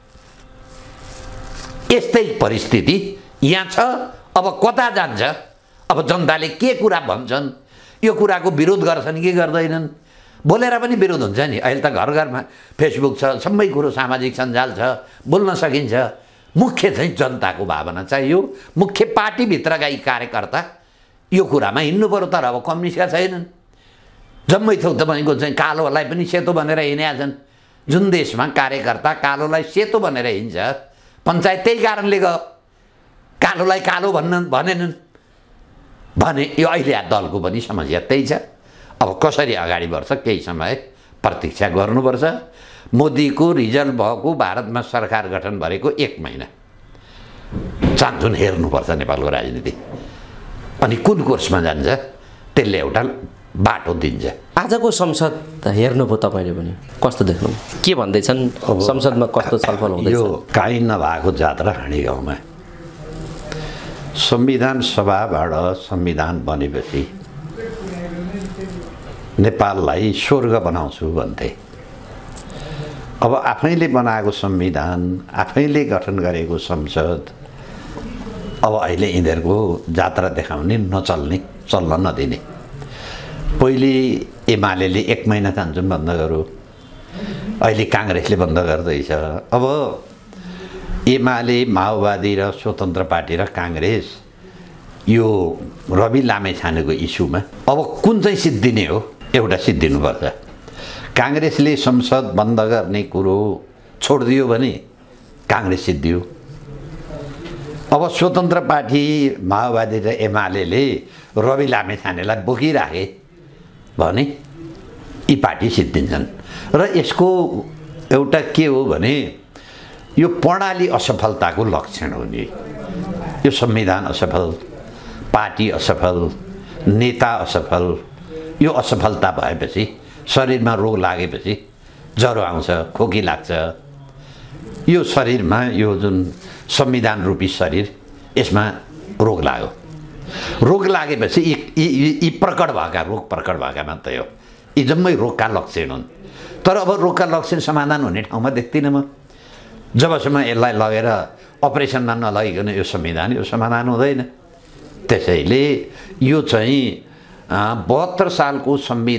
यस्तै परिस्थिति यहाँ छ अब कता जान्छ अब जनताले के कुरा भन्छन् यो कुराको विरोध गर्छन् कि गर्दैनन् बोलेर पनि विरोध हुन्छ नि अहिले त घर घरमा फेसबुक छ सबै कुरो सामाजिक सञ्जाल छ बोल्न सकिन्छ मुख्य चाहिँ जनताको भावना चाहियो मुख्य पार्टीभित्रका यी कार्यकर्ता यो कुरामा हिँड्नु पर्यो तर अब कम्युनिस्टका छैनन् जम्मै थोक तपाईँको चाहिँ कालोलाई पनि सेतो भनेर हिँडेका छन् जुन देशमा कार्यकर्ता कालोलाई सेतो भनेर हिँड्छ पञ्चायत त्यही कारणले गयो कालोलाई कालो भन्न भनेनन् भने यो अहिले दलको पनि समस्या त्यही छ अब कसरी अगाडि बढ्छ केही समय प्रतीक्षा गर्नुपर्छ मोदीको रिजल्ट भएको भारतमा सरकार गठन भएको एक महिना चान्चुन हेर्नुपर्छ नेपालको राजनीति अनि कुन कोर्समा जान्छ त्यसले एउटा बाटो दिन्छ आजको संसद हेर्नुभयो तपाईँले पनि कस्तो देख्नु के भन्दैछन् संसदमा कस्तो छलफल हुँदैछ यो काहीँ नभएको जात्रा हाँडी गाउँमा संविधान सभाबाट संविधान बनेपछि नेपाललाई स्वर्ग बनाउँछु भन्थे। अब आफैले बनाएको संविधान, आफैले गठन गरेको संसद अब अहिले यिनीहरूको जात्रा देखाउने, नचल्ने, चल्न नदिने। पहिले एमाले एक महिना चाहन्छन् बन्द गरौँ, अहिले काङ्ग्रेसले बन्द गर्दैछ। अब एमाले, माओवादी र स्वतन्त्र पार्टी र काङ्ग्रेस यो रवि लामेछानेको इस्युमा अब कुन चाहिँ सिद्धिने हो? एउटा सिद्धिनुपर्छ। काङ्ग्रेसले संसद बन्द गर्ने कुरो छोडिदियो भने काङ्ग्रेस सिद्धियो। अब स्वतन्त्र पार्टी, माओवादी र एमाले रवि लामेछानेलाई बोकिराखे भने यी पार्टी सिद्धिन्छन्। र यसको एउटा के हो भने यो प्रणाली असफलताको लक्षण हो नि। यो संविधान असफल, पार्टी असफल, नेता असफल। यो असफलता भएपछि शरीरमा रोग लागेपछि ज्वरो आउँछ, खोकी लाग्छ। यो शरीरमा यो जुन संविधान रूपी शरीर, यसमा रोग लाग्यो। रोग लागेपछि यी यी प्रकट भएका रोग प्रकट भएका मात्रै हो। यी जम्मै रोगका लक्षण हुन्। तर अब रोगका लक्षण समाधान हुने ठाउँमा देख्दिनँ म। जबसम्म यसलाई लगेर अपरेसनमा नलगिकन यो संविधान, यो समाधान हुँदैन। त्यसैले यो चाहिँ बहत्तर सालको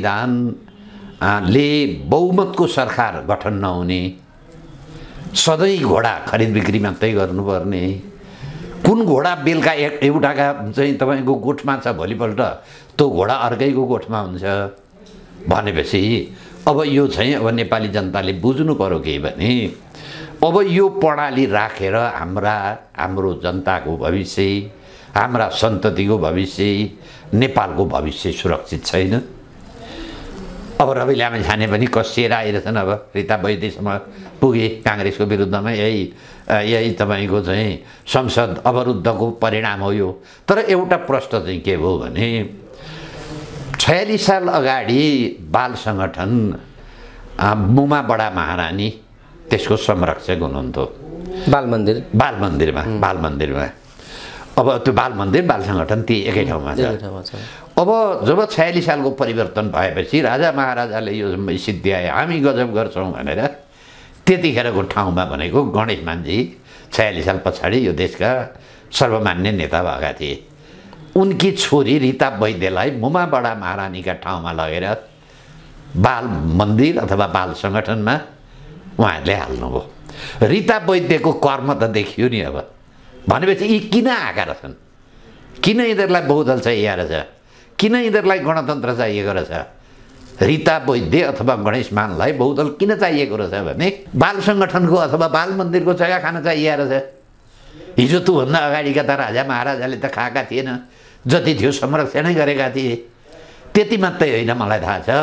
संविधानले बहुमतको सरकार गठन नहुने, सधैँ घोडा खरिद बिक्री मात्रै गर्नुपर्ने, कुन घोडा बेलुका एउटाका चाहिँ तपाईँको गोठमा छ, भोलिपल्ट त्यो घोडा अर्कैको गोठमा हुन्छ भनेपछि अब यो चाहिँ अब नेपाली जनताले बुझ्नु पर्यो के भने अब यो प्रणाली राखेर हाम्रा हाम्रो जनताको भविष्य, हाम्रा सन्ततिको भविष्य, नेपालको भविष्य सुरक्षित छैन। अब रवि लामेछाने पनि कसिएर आइरहेछन्। अब रीता वैद्यसम्म पुगे काङ्ग्रेसको विरुद्धमा। यही यही तपाईँको चाहिँ संसद अवरुद्धको परिणाम हो यो। तर एउटा प्रश्न चाहिँ के हो भने छयालिस साल अगाडि बाल सङ्गठन मुमा बडा महारानी त्यसको संरक्षक हुनुहुन्थ्यो बाल मन्दिर बाल मन्दिरमा बाल मन्दिरमा अब त्यो बाल मन्दिर, बाल सङ्गठन ती एकै ठाउँमा छ। अब जब छयालिस सालको परिवर्तन भएपछि राजा महाराजाले यो सिद्ध्याए, हामी गजब गर्छौँ भनेर त्यतिखेरको ठाउँमा भनेको गणेश मानजी छयालिस साल पछाडि यो देशका सर्वमान्य नेता भएका थिए। उनकी छोरी रीता वैद्यलाई मुमा बडा महारानीका ठाउँमा लगेर बाल मन्दिर अथवा बाल सङ्गठनमा उहाँहरूले हाल्नुभयो। रीता वैद्यको कर्म त देखियो नि। अब भनेपछि यी किन आएका रहेछन्? किन यिनीहरूलाई बहुदल चाहिएको रहेछ? किन यिनीहरूलाई गणतन्त्र चाहिएको रहेछ? रीता वैद्य अथवा गणेश मानलाई बहुदल किन चाहिएको रहेछ भने बाल सङ्गठनको अथवा बाल मन्दिरको जग्गा खान चाहिएको रहेछ। हिजो त्योभन्दा अगाडिका त राजा महाराजाले त खाएका थिएन, जति थियो संरक्षणै गरेका थिए। त्यति मात्रै होइन, मलाई थाहा छ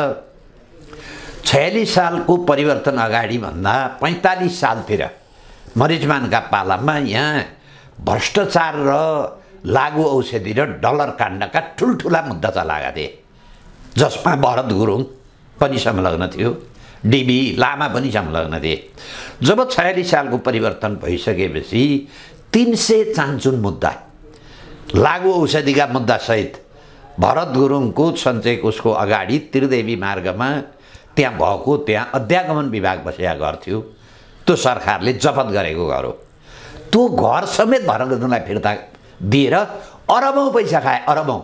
छयालिस सालको परिवर्तन अगाडि भन्दा पैँतालिस सालतिर मरिचमानका पालामा यहाँ भ्रष्टाचार र लागु औषधि र डलर काण्डका ठुल्ठुला मुद्दा चलाएका थिए, जसमा भरत गुरुङ पनि संलग्न थियो, डिबी लामा पनि संलग्न थिए। जब छयालिस सालको परिवर्तन भइसकेपछि तीन सय चान्चुन मुद्दा, लागु औषधिका मुद्दासहित भरत गुरुङको सञ्चय कोषको अगाडि त्रिदेवी मार्गमा त्यहाँ भएको त्यहाँ अध्यागमन विभाग बसेका घर थियो, त्यो सरकारले जफत गरेको घर हो। त्यो घर समेत भरत गुरुङलाई फिर्ता दिएर अरबौँ पैसा खाए, अरबौँ।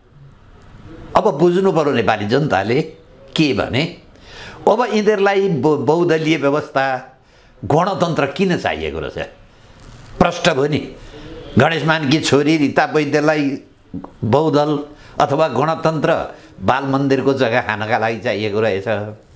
अब बुझ्नु पर्यो नेपाली जनताले के भने अब यिनीहरूलाई बहुदलीय व्यवस्था, गणतन्त्र किन चाहिएको रहेछ? प्रश्न भयो नि। गणेश मानकी छोरी रीता वैद्यलाई बहुदल अथवा गणतन्त्र बाल मन्दिरको जग्गा खानका लागि चाहिएको रहेछ।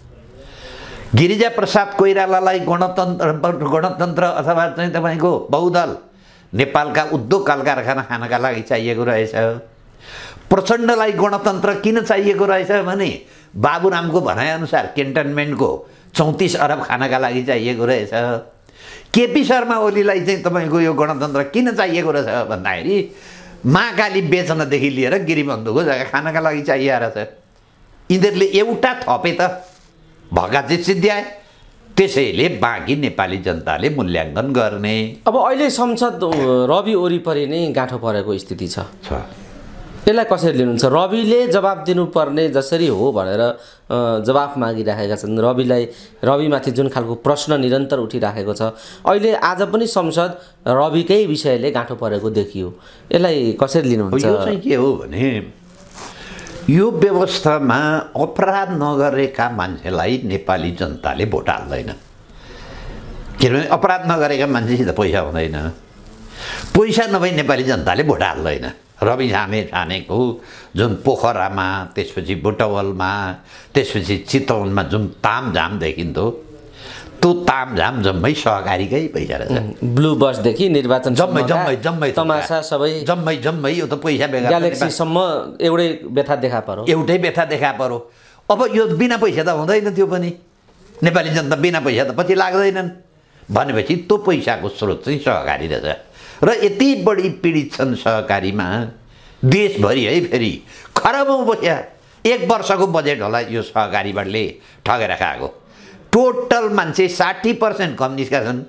गिरिजा प्रसाद कोइरालालाई गणतन्त्र गणतन्त्र अथवा चाहिँ तपाईँको बहुदल नेपालका उद्योग कल कारखाना खानका लागि चाहिएको रहेछ। प्रचण्डलाई गणतन्त्र किन चाहिएको रहेछ भने बाबुरामको भनाइअनुसार क्यान्टनमेन्टको चौतिस अरब खानका लागि चाहिएको रहेछ। केपी शर्मा ओलीलाई चाहिँ तपाईँको यो गणतन्त्र किन चाहिएको रहेछ भन्दाखेरि महाकाली बेच्नदेखि लिएर गिरिबन्धुको जग्गा खानका लागि चाहिएको रहेछ। यिनीहरूले एउटा थपे त भएका चाहिँ सिद्ध्याए। त्यसैले बाँकी नेपाली जनताले मूल्याङ्कन गर्ने। अब अहिले संसद रवि वरिपरि नै गाँठो परेको स्थिति छ यसलाई कसरी लिनुहुन्छ? रविले जवाब दिनुपर्ने जसरी हो भनेर जवाफ मागिराखेका छन्। रविलाई रविमाथि जुन खालको प्रश्न निरन्तर उठिराखेको छ, अहिले आज पनि संसद रविकै विषयले गाँठो परेको देखियो। यसलाई कसरी लिनुहुन्छ? यो चाहिँ के हो भने यो व्यवस्थामा अपराध नगरेका मान्छेलाई नेपाली जनताले भोट हाल्दैन। किनभने अपराध नगरेका मान्छेसित पैसा हुँदैन, पैसा नभई नेपाली जनताले भोट हाल्दैन। रवि छाने छानेको जुन पोखरामा, त्यसपछि बुटवलमा, त्यसपछि चितवनमा जुन तामझाम देखिन्थ्यो, त्यो तामझाम जम्मै सहकारीकै पैसा रहेछ। ब्लू बसदेखि निर्वाचन जम्मै जम्मै जम्मै तमासा सबै जम्मै जम्मै यो त पैसा बेगा ग्यालेक्सीसम्म एउटै व्यथा देखा परो एउटै व्यथा देखा परो। अब यो बिना पैसा त हुँदैन, त्यो पनि नेपाली जनता बिना पैसा त पछि लाग्दैनन् भनेपछि त्यो पैसाको स्रोत चाहिँ सहकारी रहेछ। र यति बढी पीडित छन् सहकारीमा देशभरि है, फेरि खरबौँ पैसा एक वर्षको बजेट होला यो सहकारीबाटले ठगेर खाएको। टोटल मान्छे साठी पर्सेन्ट कम्युनिस्टका छन्,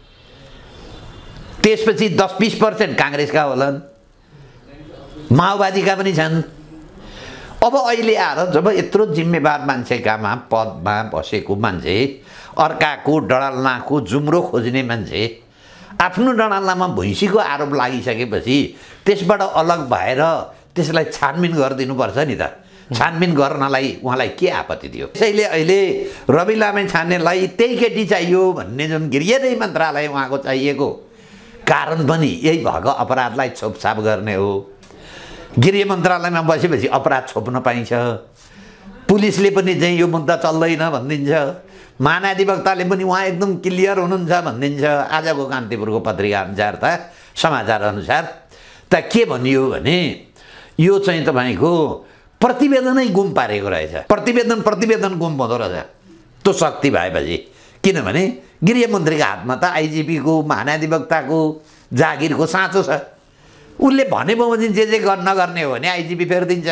त्यसपछि दस बिस पर्सेन्ट काङ्ग्रेसका होलान्, माओवादीका पनि छन्। अब अहिले आएर जब यत्रो जिम्मेवार मान्छेकामा पदमा बसेको मान्छे, अर्काको डडाल्नाको जुम्रो खोज्ने मान्छे आफ्नो डडाल्नामा भैँसीको आरोप लागिसकेपछि त्यसबाट अलग भएर त्यसलाई छानबिन गरिदिनुपर्छ नि त। छानबिन गर्नलाई उहाँलाई के आपत्ति थियो? त्यसैले अहिले रवि लामे छानेलाई त्यही केटी चाहियो भन्ने जुन गृह मन्त्रालय उहाँको चाहिएको कारण पनि यही भएको अपराधलाई छोपछाप गर्ने हो। गृह मन्त्रालयमा बसेपछि अपराध छोप्न पाइन्छ, पुलिसले पनि चाहिँ यो मुद्दा चल्दैन भनिदिन्छ, महाधिवक्ताले पनि उहाँ एकदम क्लियर हुनुहुन्छ भनिदिन्छ। आजको कान्तिपुरको पत्रिका अनुसार त, समाचार अनुसार त के भनियो भने यो चाहिँ तपाईँको प्रतिवेदनै गुम पारेको रहेछ। प्रतिवेदन प्रतिवेदन गुम हुँदो रहेछ त्यो शक्ति भएपछि। किनभने गृहमन्त्रीको हातमा त आइजिपीको, महाधिवक्ताको जागिरको साँचो छ। उसले भनेको भने जे जे नगर्ने हो भने आइजिपी फेरिदिन्छ।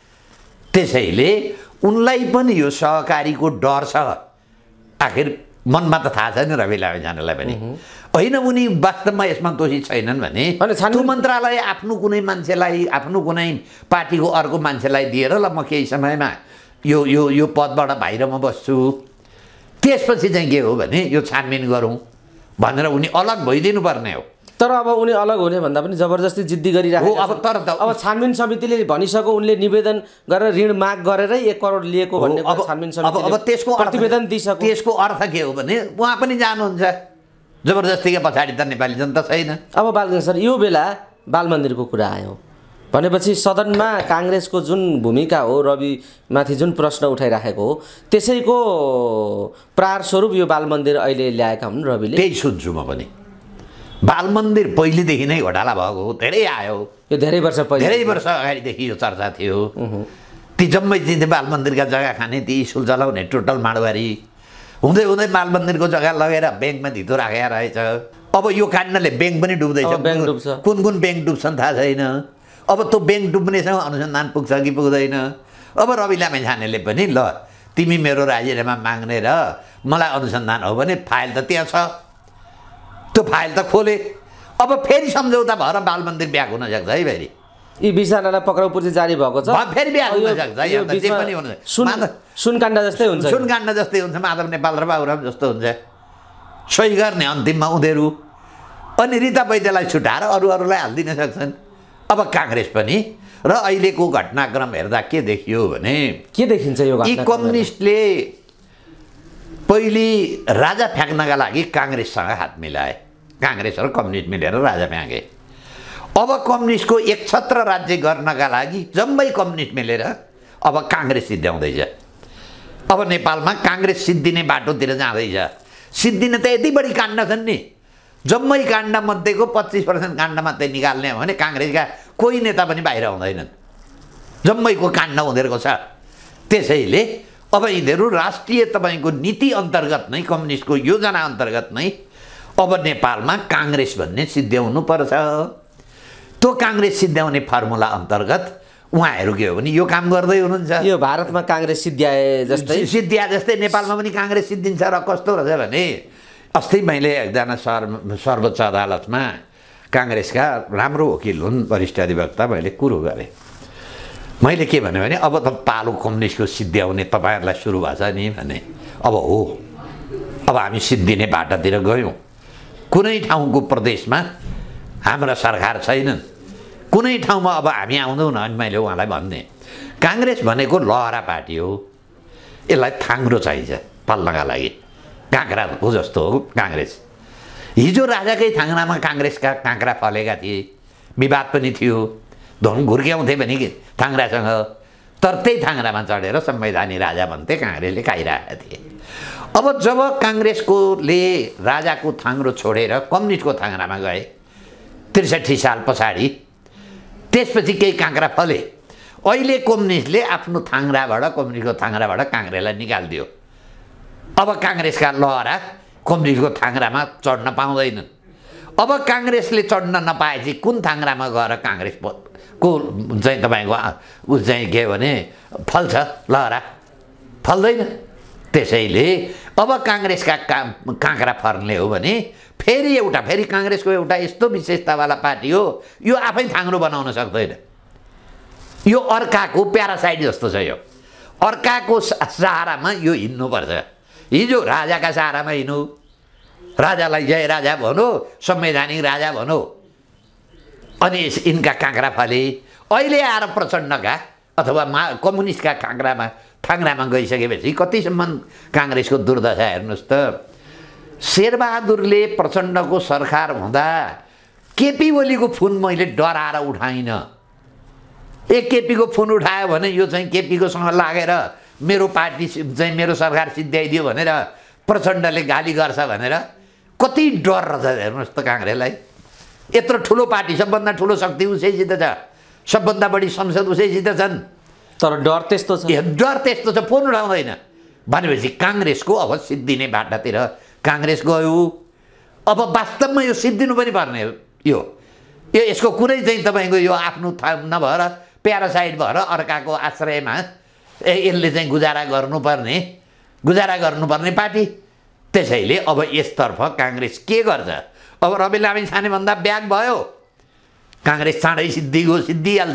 त्यसैले उनलाई पनि यो सहकारीको डर छ। आखिर मनमा त थाहा छ नि रवि लामे छानेलाई पनि, होइन उनी वास्तवमा यसमा दोषी छैनन् भने त्यो मन्त्रालय आफ्नो कुनै मान्छेलाई, आफ्नो कुनै पार्टीको अर्को मान्छेलाई दिएर ल म केही समयमा यो यो यो पदबाट बाहिर म बस्छु, त्यसपछि चाहिँ के हो भने यो छानबिन गरौँ भनेर उनी अलग भइदिनु पर्ने हो। तर अब उनी अलग हुने भन्दा पनि जबरजस्ती जिद्दी गरिरहेको अब तर अब छानबिन समितिले भनिसक्यो उनले निवेदन गरेर ऋण माग गरेरै एक करोड लिएको भन्ने छानबिन समितिले अब त्यसको प्रतिवेदन दिइसक्यो। त्यसको अर्थ के हो भने उहाँ पनि जानुहुन्छ, जबरजस्तीका पछाडि त नेपाली जनता छैन। अब बालकृष्ण सर, यो बेला बाल मन्दिरको कुरा आयो भनेपछि सदनमा काङ्ग्रेसको जुन भूमिका हो, रविमाथि जुन प्रश्न उठाइराखेको हो, त्यसैको प्रार स्वरूप यो बाल मन्दिर अहिले ल्याएका हुन् रविले। त्यही सुन्छु म पनि। बाल मन्दिर पहिलेदेखि नै घोटाला भएको हो, धेरै आयो, यो धेरै वर्ष पहिले, धेरै वर्ष अगाडिदेखि यो चर्चा थियो। ती जम्मै चाहिँ बाल मन्दिरका जग्गा खाने, ती स्कुल चलाउने टोटल माडवारी हुँदै हुँदै बाल मन्दिरको जग्गा लगेर ब्याङ्कमा धितो राखेर रहेछ। अब यो काण्डले ब्याङ्क पनि डुब्दैछ, ब्याङ्क डुब्छ, कुन कुन ब्याङ्क डुब्छन् थाहा छैन। अब त्यो ब्याङ्क डुब्नेसँग अनुसन्धान पुग्छ कि पुग्दैन। अब रवि लामे छानेले पनि ल तिमी मेरो राजीनामा माग्ने र मलाई अनुसन्धान हो भने फाइल त त्यहाँ छ, त्यो फाइल त खोले। अब फेरि सम्झौता भएर बाल मन्दिर ब्याक हुन सक्छ है, फेरि यी बिसजनालाई पक्राउ पुर्जी जारी भएको छ, फेरि ब्याक हुन सक्छ। यहाँ त जे पनि हुन सुनकाण्ड जस्तै हुन्छ, सुनकाण्ड जस्तै हुन्छ, माधव नेपाल र बाबुराम जस्तो हुन्छ। सही गर्ने अन्तिममा उनीहरू, अनि रिता वैद्यलाई छुटाएर अरू अरूलाई हालिदिन सक्छन्। अब काङ्ग्रेस पनि र अहिलेको घटनाक्रम हेर्दा के देखियो भने के देखिन्छ यो यी कम्युनिस्टले पहिले राजा फ्याँक्नका लागि काङ्ग्रेससँग हात मिलाए, काङ्ग्रेस र कम्युनिस्ट मिलेर राजा फ्याँके। अब कम्युनिस्टको एक छत्र राज्य गर्नका लागि जम्मै कम्युनिस्ट मिलेर अब काङ्ग्रेस सिद्ध्याउँदैछ। अब नेपालमा काङ्ग्रेस सिद्धिने बाटोतिर जाँदैछ। सिद्धिने त यति बढी काण्ड छन् नि, जम्मै काण्ड मध्येको पच्चिस पर्सेन्ट काण्ड मात्रै निकाल्ने हो भने काङ्ग्रेसका कोही नेता पनि बाहिर हुँदैनन्, जम्मैको काण्ड उनीहरूको छ। त्यसैले अब यिनीहरू राष्ट्रिय तपाईँको नीति अन्तर्गत नै, कम्युनिस्टको योजना अन्तर्गत नै अब नेपालमा काङ्ग्रेस भन्ने सिद्ध्याउनु पर्छ। त्यो काङ्ग्रेस सिद्ध्याउने फर्मुला अन्तर्गत उहाँहरू के हो भने यो काम गर्दै हुनुहुन्छ। यो भारतमा काङ्ग्रेस सिद्ध्याए जस्तै सिद्धिया जस्तै नेपालमा पनि काङ्ग्रेस सिद्धिन्छ र कस्तो रहेछ भने अस्ति मैले एकजना सर सर्वोच्च अदालतमा काङ्ग्रेसका राम्रो वकिल हुन् वरिष्ठ अधिवक्ता मैले कुरो गरेँ। मैले के भने भने अब त पालो कम्युनिस्टको सिद्ध्याउने तपाईँहरूलाई सुरु भएको छ नि भने। अब हो, अब हामी सिद्धिने बाटातिर गयौँ। कुनै ठाउँको प्रदेशमा हाम्रा सरकार छैनन्, कुनै ठाउँमा अब हामी आउँदैनौँ अनि मैले उहाँलाई भन्ने काङ्ग्रेस भनेको लहरा पार्टी हो, यसलाई थाङ्ग्रो चाहिन्छ पाल्नका लागि, काँक्रा हो जस्तो हो काङ्ग्रेस। हिजो राजाकै थाङ्ग्रामा काङ्ग्रेसका काँक्रा फलेका थिए, विवाद पनि थियो, धुन घुर्क्याउँथे भने कि थाङ्ग्रासँग, तर त्यही थाङ्ग्रामा चढेर संवैधानिक राजा भन्थे काङ्ग्रेसले खाइरहेका थिए। अब जब काङ्ग्रेसकोले राजाको थाङ्ग्रो छोडेर कम्युनिस्टको थाङ्ग्रामा गए त्रिसठी साल पछाडि, त्यसपछि केही काँक्रा फले। अहिले कम्युनिस्टले आफ्नो थाङ्ग्राबाट कम्युनिस्टको थाङ्ग्राबाट काङ्ग्रेसलाई निकालिदियो। अब काङ्ग्रेसका लहरा कम्युनिस्टको थाङ्ग्रामा चढ्न पाउँदैनन्। अब काङ्ग्रेसले चढ्न नपाएपछि कुन थाङ्ग्रामा गएर काङ्ग्रेसको चाहिँ तपाईँको ऊ चाहिँ के भने फल्छ लहरा? फल्दैन। त्यसैले अब काङ्ग्रेसका काम काँक्रा फर्ने हो भने फेरि एउटा फेरि काङ्ग्रेसको एउटा यस्तो विशेषतावाला पार्टी हो, यो आफै थाङ्ग्रो बनाउन सक्दैन। यो अर्काको प्यारासाइट जस्तो छ। यो अर्काको सहारामा यो हिँड्नुपर्छ। हिजो राजाका सहारामा हिँड्नु, राजालाई जय राजा भनौ, संवैधानिक राजा भनौ, अनि यिनका काँक्रा फले। अहिले आएर प्रचण्डका अथवा मा कम्युनिस्टका काँक्रामा थाङ्ग्रामा गइसकेपछि कतिसम्म काङ्ग्रेसको दुर्दशा हेर्नुहोस् त। शेरबहादुरले प्रचण्डको सरकार हुँदा केपी ओलीको फोन मैले डराएर उठाइनँ। एक केपीको फोन उठायो भने यो चाहिँ केपीकोसँग लागेर मेरो पार्टी चाहिँ मेरो सरकार सिद्ध्याइदियो भनेर प्रचण्डले गाली गर्छ भनेर कति डर रहेछ हेर्नुहोस् त काङ्ग्रेसलाई। यत्रो ठुलो पार्टी, सबभन्दा ठुलो शक्ति उसैसित छ, सबभन्दा बढी संसद उसैसित छन्, तर डर त्यस्तो छ। डर त्यस्तो छ, फोन उठाउँदैन भनेपछि काङ्ग्रेसको अब सिद्धिने बाटातिर काङ्ग्रेस गयो। अब वास्तवमा यो सिद्धिनु पनि पर्ने हो। यो यो यसको कुरै चाहिँ तपाईँको यो आफ्नो नभएर प्यारासाइड भएर अर्काको आश्रयमा ए यसले चाहिँ गुजारा गर्नुपर्ने गुजारा गर्नुपर्ने पार्टी। त्यसैले अब यसतर्फ काङ्ग्रेस के गर्छ? अब रवि लामी छानेभन्दा ब्याग भयो, काङ्ग्रेस चाँडै सिद्धिगयो, सिद्धिहाल्छ।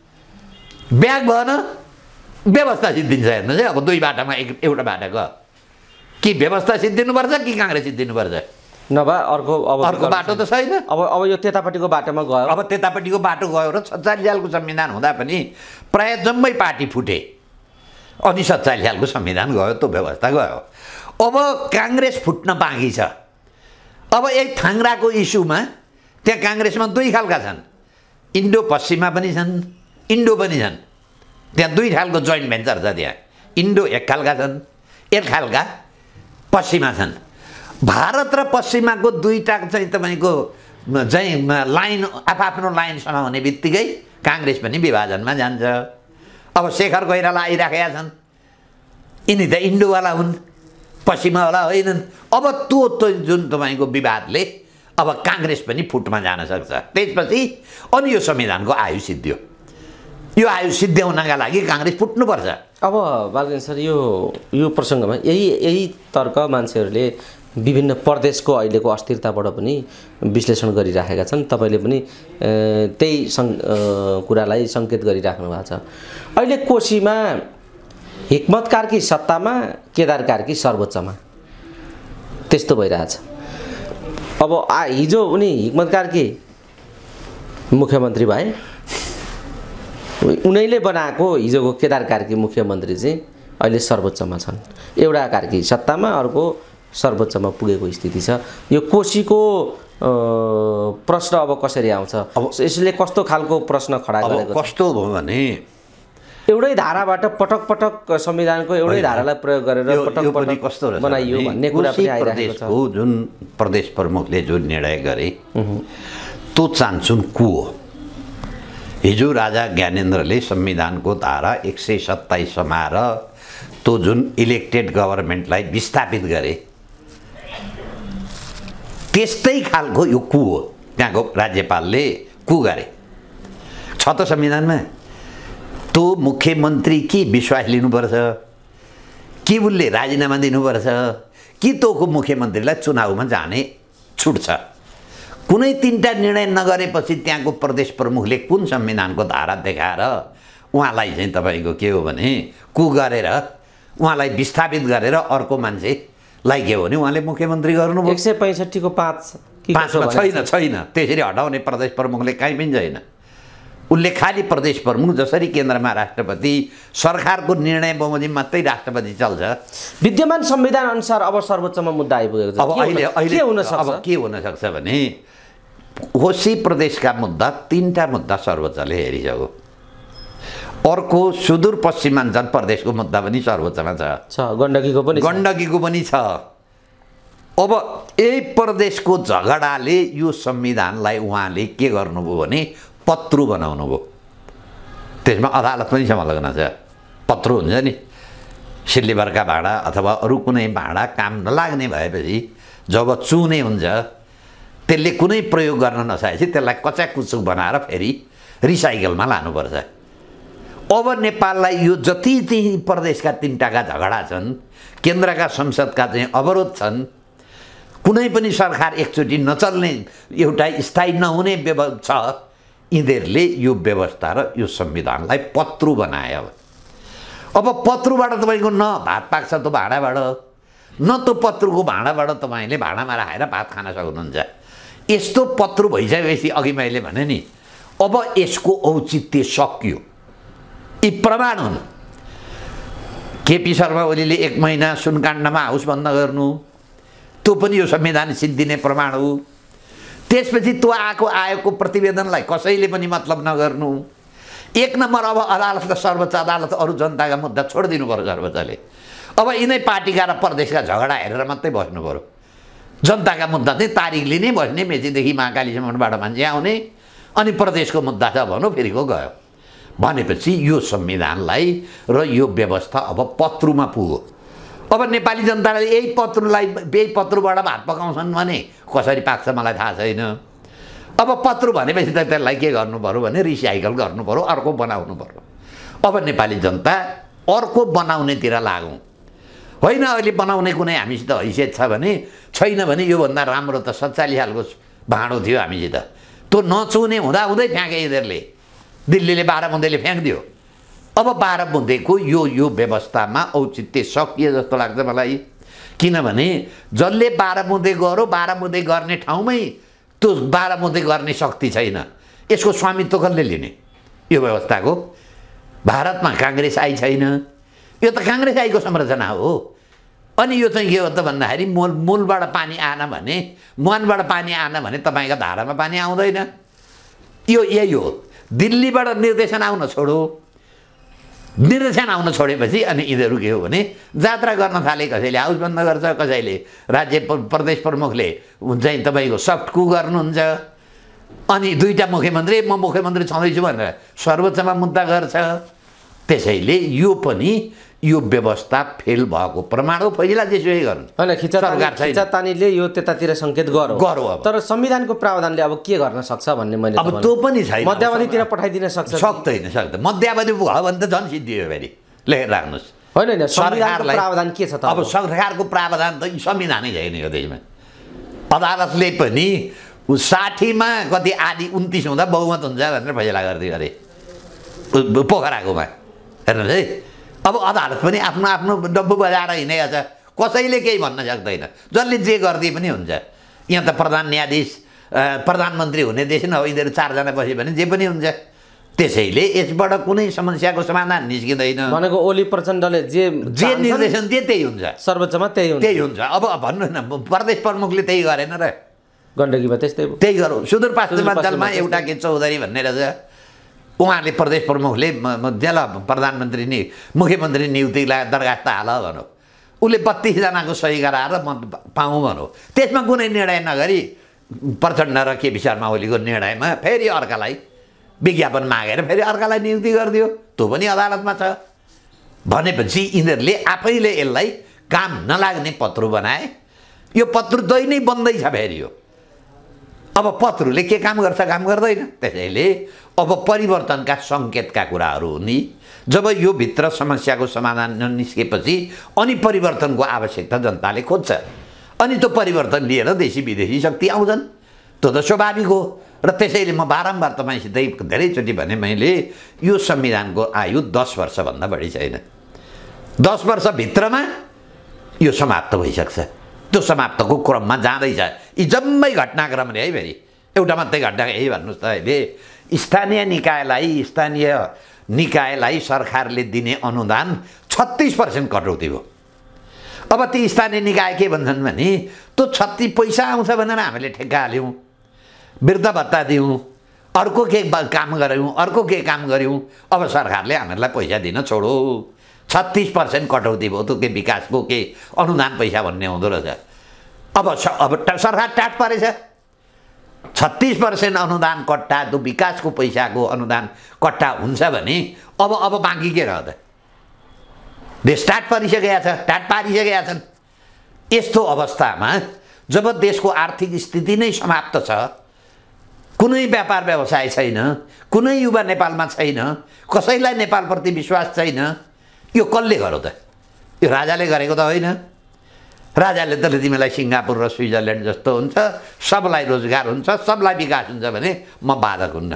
ब्याग भएन, व्यवस्था सिद्धिन्छ। हेर्नुहोस् है, अब दुई बाटामा एक एउटा बाटा गयो, कि व्यवस्था सिद्धिनुपर्छ कि काङ्ग्रेस सिद्धिनुपर्छ? नभए अर्को अब अर्को बाटो त छैन। अब अब यो त्यतापट्टिको बाटोमा गयो। अब त्यतापट्टिको बाटो गयो र सत्तालिस सालको संविधान हुँदा पनि प्रायः जम्मै पार्टी फुटे, अनि सत्तालिस सालको संविधान गयो, त्यो व्यवस्था गयो। अब काङ्ग्रेस फुट्न बाँकी छ। अब एक थाङ्ग्राको इस्युमा त्यहाँ काङ्ग्रेसमा दुई खालका छन्, इन्डो पश्चिमा पनि छन्, इन्डो पनि छन्। त्यहाँ दुई खालको जोइन्ट भेन्चर छ। त्यहाँ इन्डो एक खालका छन्, एक खालका पश्चिमा छन्। भारत र पश्चिमाको दुईवटा चाहिँ तपाईँको चाहिँ लाइन आफ्नो लाइन समाउने बित्तिकै काङ्ग्रेस पनि विभाजनमा जान्छ। अब शेखर कोइराला आइराखेका छन्, यिनी त इन्डोवाला हुन्, पश्चिमावाला होइनन्। अब त्यो त्यो जुन तपाईँको विवादले अब काङ्ग्रेस पनि फुटमा जान सक्छ। त्यसपछि अनि यो संविधानको आयु सिद्धियो। यो आयु सिद्ध्याउनका लागि काङ्ग्रेस फुट्नुपर्छ। अब बालकृष्ण सर, यो यो प्रसङ्गमा यही यही तर्क मान्छेहरूले विभिन्न प्रदेशको अहिलेको अस्थिरताबाट पनि विश्लेषण गरिराखेका छन्। तपाईँले पनि त्यही सं कुरालाई सङ्केत गरिराख्नु भएको छ। अहिले कोशीमा हिक्मत कार्की सत्तामा, केदार कार्की सर्वोच्चमा, त्यस्तो भइरहेछ। अब आ हिजो उनी हिक्मत कार्की मुख्यमन्त्री भए, उनैले बनाएको हिजोको केदार कार्की मुख्यमन्त्री चाहिँ अहिले सर्वोच्चमा छन्। एउटा कार्की सत्तामा, अर्को सर्वोच्चमा पुगेको स्थिति छ। यो कोशीको प्रश्न अब कसरी आउँछ? अब यसले कस्तो खालको प्रश्न खडा गरेको छ? कस्तो भयो भने एउटै धाराबाट पटक पटक संविधानको एउटै धारालाई प्रयोग गरेर पटक पटक कस्तो बनाइयो भन्ने कुरा पनि आइरहेको छ। जुन प्रदेश प्रमुखले जुन निर्णय गरे त्यो चान्सुन को हो? हिजो राजा ज्ञानेन्द्रले संविधानको धारा एक सय सत्ताइस समाएर त्यो जुन इलेक्टेड गभर्मेन्टलाई विस्थापित गरे, त्यस्तै खालको यो कु हो। त्यहाँको राज्यपालले कु गरे छ त संविधानमा। त्यो मुख्यमन्त्री कि विश्वास लिनुपर्छ कि उसले राजीनामा दिनुपर्छ कि तँको मुख्यमन्त्रीलाई चुनावमा जाने छुट छ। कुनै तिनवटा निर्णय नगरेपछि त्यहाँको प्रदेश प्रमुखले कुन संविधानको धारा देखाएर उहाँलाई चाहिँ तपाईँको के हो भने कु गरेर उहाँलाई विस्थापित गरेर अर्को मान्छेलाई के हो भने उहाँले मुख्यमन्त्री गर्नुभयो। एक सय पैँसठीको पाँच पाँचमा छैन छैन त्यसरी हटाउने प्रदेश प्रमुखले कहीँ पनि छैन। उसले खालि प्रदेश प्रमुख जसरी केन्द्रमा राष्ट्रपति सरकारको निर्णय बमोजिम मात्रै राष्ट्रपति चल्छ। विद्यमान संविधान अनुसार अब सर्वोच्चमा मुद्दा आइपुगेको छ। अब अहिले अहिले के हुन सक्छ? अब के हुन सक्छ भने कोशी प्रदेशका मुद्दा तीनटा मुद्दा सर्वोच्चले हेरिसक्यो। अर्को सुदूरपश्चिमाञ्चल प्रदेशको मुद्दा पनि सर्वोच्चमा छ छ गण्डकीको पनि गण्डकीको पनि छ। अब यही प्रदेशको झगडाले यो संविधानलाई उहाँले के गर्नुभयो भने पत्रु बनाउनु भयो। त्यसमा अदालत पनि संलग्न छ। पत्रु हुन्छ नि सिल्भरका भाँडा अथवा अरू कुनै भाँडा काम नलाग्ने भएपछि जब चुने हुन्छ त्यसले कुनै प्रयोग गर्न नसकेपछि त्यसलाई कचाकुचुक बनाएर फेरि रिसाइकलमा लानुपर्छ। अब नेपाललाई यो जति चाहिँ प्रदेशका तिनवटाका झगडा छन् केन्द्रका संसदका चाहिँ अवरोध छन् कुनै पनि सरकार एकचोटि नचल्ने एउटा स्थायी नहुने छ यिनीहरूले यो व्यवस्था र यो संविधानलाई पत्रु बनायो। अब पत्रुबाट तपाईँको न भात पाक्छ त्यो भाँडाबाट न त्यो पत्रुको भाँडाबाट तपाईँले भाँडामा राखेर भात खान सक्नुहुन्छ। यस्तो पत्रु भइसकेपछि अघि मैले भने नि अब यसको औचित्य सकियो। यी प्रमाण हुन्। केपी शर्मा ओलीले एक महिना सुनकाण्डमा हाउस बन्द गर्नु त्यो पनि यो संविधान सिद्धिने प्रमाण हो। त्यसपछि त्यो आएको आएको प्रतिवेदनलाई कसैले पनि मतलब नगर्नु। एक नम्बर अब अदालत र सर्वोच्च अदालत अरू जनताका मुद्दा छोडिदिनु पर्यो सर्वोच्चले। अब यिनै पार्टीका र प्रदेशका झगडा हेरेर मात्रै बस्नु पर्यो। जनताका मुद्दा चाहिँ तारिख लिने बस्ने मेचीदेखि महाकालीसम्मबाट मान्छे आउने अनि प्रदेशको मुद्दा छ भनौँ फेरिको गयो भनेपछि यो संविधानलाई र यो व्यवस्था अब पत्रुमा पुग्यो। अब नेपाली जनताले यही पत्रुलाई यही पत्रुबाट भात पकाउँछन् भने कसरी पाक्छ मलाई थाहा छैन। अब पत्रु भनेपछि त त्यसलाई के गर्नु पर्यो भने रिसाइकल गर्नु पर्यो अर्को बनाउनु पर्यो। अब नेपाली जनता अर्को बनाउनेतिर लागौँ। होइन अहिले बनाउने कुनै हामीसित हैसियत छ भने छैन भने योभन्दा राम्रो त सत्तालिस सालको भाँडो थियो हामीसित त्यो नचुने हुँदाहुँदै फ्याँके यिनीहरूले दिल्लीले बाह्र बुँदेले फ्याँकिदियो। अब बाह्र बुँदेको यो यो व्यवस्थामा औचित्य सकिए जस्तो लाग्छ मलाई। किनभने जसले बाह्र बुँदे गऱ्यो बाह्र बुँदे गर्ने ठाउँमै त्यो बाह्र बुँदे गर्ने शक्ति छैन। यसको स्वामित्व कसले लिने यो व्यवस्थाको? भारतमा काङ्ग्रेस आई छैन। यो त काङ्ग्रेस आईको संरचना हो। अनि यो चाहिँ के हो त भन्दाखेरि मूल मूलबाट पानी आएन भने मुहानबाट पानी आएन भने तपाईँको धारामा पानी आउँदैन। यो यही हो। दिल्लीबाट निर्देशन आउन छोडो। निर्देशन आउन छोडेपछि अनि यिनीहरू के हो भने जात्रा गर्न थाले। कसैले हाउस बन्द गर्छ कसैले राज्य प्रदेश प्रमुखले चाहिँ तपाईँको सफ्ट कु गर्नुहुन्छ। अनि दुईवटा मुख्यमन्त्री म मुख्यमन्त्री छँदैछु भनेर सर्वोच्चमा मुद्दा गर्छ। त्यसैले यो पनि यो व्यवस्था फेल भएको प्रमाण हो। पहिला त्यसै गर्नु होइन खिचातानीले यो त्यतातिर सङ्केत गरौँ गरौँ अब तर संविधानको प्रावधानले अब के गर्न सक्छ भन्ने मैले अब त्यो पनि छैन। मध्यावधितिर पठाइदिन सक्छ सक्दैन सक्दैन। मध्यावधि भयो भने त झन् सिद्धियो फेरि लेखेर राख्नुहोस्। होइन होइन सरकारको प्रावधान के छ त? अब सरकारको प्रावधान त संविधानै छैन यो देशमा। अदालतले पनि साठीमा कति आधी उन्तिस हुँदा बहुमत हुन्छ भनेर फैसला गरिदियो अरे पोखराकोमा। हेर्नुहोस् है अब अदालत पनि आफ्नो आफ्नो डब्बु बजाएर हिँडेको छ। कसैले केही भन्न सक्दैन। जसले जे गरिदिए पनि हुन्छ। यहाँ त प्रधान न्यायाधीश प्रधानमन्त्री हुने देश न हो। यिनीहरू चारजना बस्यो भने जे पनि हुन्छ। त्यसैले यसबाट कुनै समस्याको समाधान निस्किँदैन। भनेको ओली प्रचण्डले जे जे निर्देशन दिए त्यही हुन्छ। सर्वोच्चमा त्यही हुन्छ त्यही हुन्छ। अब भन्नु न प्रदेश प्रमुखले त्यही गरेन र गण्डकीमा त्यस्तै त्यही गरौँ। सुदूरपश्चिमाञ्चलमा एउटा के चौधरी भन्ने रहेछ उहाँले प्रदेश प्रमुखले जेल प्रधानमन्त्री नि मुख्यमन्त्री नियुक्तिलाई दरखास्त हाल भनौँ। उसले बत्तिसजनाको सही गराएर म पाऊँ भनौँ। त्यसमा कुनै निर्णय नगरी प्रचण्ड र केपी शर्मा ओलीको निर्णयमा फेरि अर्कालाई विज्ञापन मागेर फेरि अर्कालाई नियुक्ति गरिदियो। त्यो पनि अदालतमा छ भनेपछि यिनीहरूले आफैले यसलाई काम नलाग्ने पत्रु बनाए। यो पत्रु दै नै बन्दैछ फेरि। यो अब पत्रले के काम गर्छ काम गर्दैन। त्यसैले अब परिवर्तनका सङ्केतका कुराहरू हुन्। जब यो भित्र समस्याको समाधान निस्केपछि अनि परिवर्तनको आवश्यकता जनताले खोज्छ, अनि त्यो परिवर्तन लिएर देशी विदेशी शक्ति आउँछन्। त्यो त स्वाभाविक हो। र त्यसैले म बारम्बार तपाईँसित धेरैचोटि भने मैले यो संविधानको आयु दस वर्षभन्दा बढी छैन। दस वर्षभित्रमा यो समाप्त भइसक्छ। त्यो समाप्तको क्रममा जाँदैछ। यी जम्मै घटनाक्रम रे है। फेरि एउटा मात्रै घटना यही भन्नुहोस् त, अहिले स्थानीय निकायलाई स्थानीय निकायलाई सरकारले दिने अनुदान छत्तिस पर्सेन्ट कटौती भयो। अब ती स्थानीय निकाय के भन्छन् भने त्यो छत्तिस पैसा आउँछ भनेर हामीले ठेक्का हाल्यौँ, वृद्ध भत्ता दियौँ, अर्को के काम गऱ्यौँ, अर्को के काम गऱ्यौँ। अब सरकारले हामीहरूलाई पैसा दिन छोडो। छत्तिस पर्सेन्ट कटौती भयो। त्यो के विकासको के अनुदान पैसा भन्ने हुँदो रहेछ। अब अब सरकार टाट परेछ। छत्तिस पर्सेन्ट अनुदान कट्टा त्यो विकासको पैसाको अनुदान कट्टा हुन्छ भने अब अब बाँकी के रह त? देश टाट परिसकेका छ, टाट पारिसकेका छन्। यस्तो अवस्थामा जब देशको आर्थिक स्थिति नै समाप्त छ, कुनै व्यापार व्यवसाय छैन, कुनै युवा नेपालमा छैन, कसैलाई नेपालप्रति विश्वास छैन, यो कसले गर्यो त? यो राजाले गरेको त होइन। राजाले त तिमीलाई सिङ्गापुर र स्विजरल्यान्ड जस्तो हुन्छ, सबलाई रोजगार हुन्छ, सबलाई विकास हुन्छ भने म बाधक हुन्न।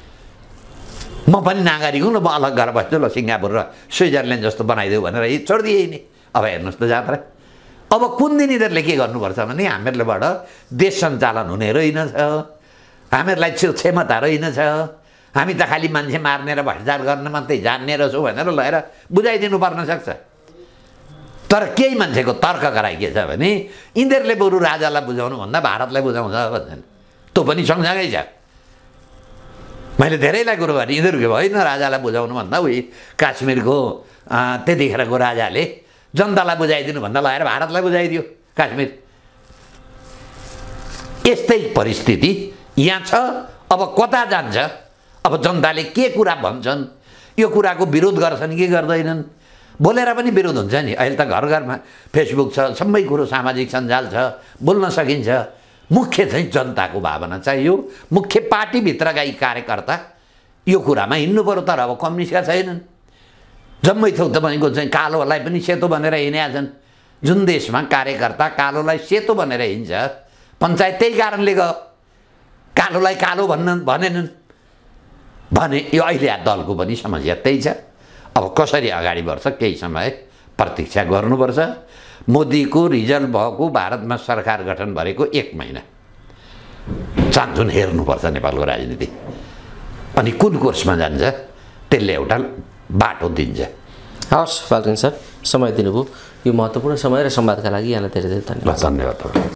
म पनि नागरिक हुँ, म अलग गरेर बस्छु, ल सिङ्गापुर र स्विजरल्यान्ड जस्तो बनाइदेऊ भनेर यी छोडिदिए नि। अब हेर्नुहोस् त जात्रा। अब कुन दिन यिनीहरूले के गर्नुपर्छ भने हामीहरूलेबाट देश सञ्चालन हुने रहेनछ, हामीहरूलाई क्षमता रहेनछ, हामी त खालि मान्छे मार्ने र भ्रष्टाचार गर्न मात्रै जान्ने रहेछौँ भनेर लगेर बुझाइदिनु पर्न सक्छ। तर केही मान्छेको तर्क गराइ के छ भने यिनीहरूले बरु राजालाई बुझाउनुभन्दा भारतलाई बुझाउँछ भन्छन्। त्यो पनि सँगसँगै छ। मैले धेरैलाई कुरो गरेँ, यिनीहरू के होइन राजालाई बुझाउनुभन्दा उही काश्मीरको त्यतिखेरको राजाले जनतालाई बुझाइदिनु भन्दा लगाएर भारतलाई बुझाइदियो काश्मीर। यस्तै परिस्थिति यहाँ छ। अब कता जान्छ? अब जनताले के कुरा भन्छन्, यो कुराको विरोध गर्छन् कि गर्दैनन्? बोलेर पनि विरोध हुन्छ नि। अहिले त घर घरमा फेसबुक छ, सबै कुरो सामाजिक सञ्जाल छ, बोल्न सकिन्छ। मुख्य चाहिँ जनताको भावना चाहियो। मुख्य पार्टीभित्रका यी कार्यकर्ता यो कुरामा हिँड्नु पऱ्यो। तर अब कम्युनिस्टका छैनन्। जम्मै थोक तपाईँको चाहिँ कालोलाई पनि सेतो भनेर हिँडेका छन्। जुन देशमा कार्यकर्ता कालोलाई सेतो भनेर हिँड्छ, पञ्चायत त्यही कारणले गयो। कालोलाई कालो भन्न भनेनन् भने यो अहिले दलको पनि समस्या त्यही छ। अब कसरी अगाडि बढ्छ केही समय प्रतीक्षा गर्नुपर्छ। मोदीको रिजल्ट भएको भारतमा सरकार गठन भएको एक महिना चान्चुन हेर्नुपर्छ नेपालको राजनीति, अनि कुन कोर्समा जान्छ त्यसले एउटा बाटो दिन्छ। हवस् बालकृष्ण सर, समय दिनुभयो। यो महत्त्वपूर्ण समय र संवादका लागि यहाँलाई धेरै धेरै धन्यवाद। धन्यवाद।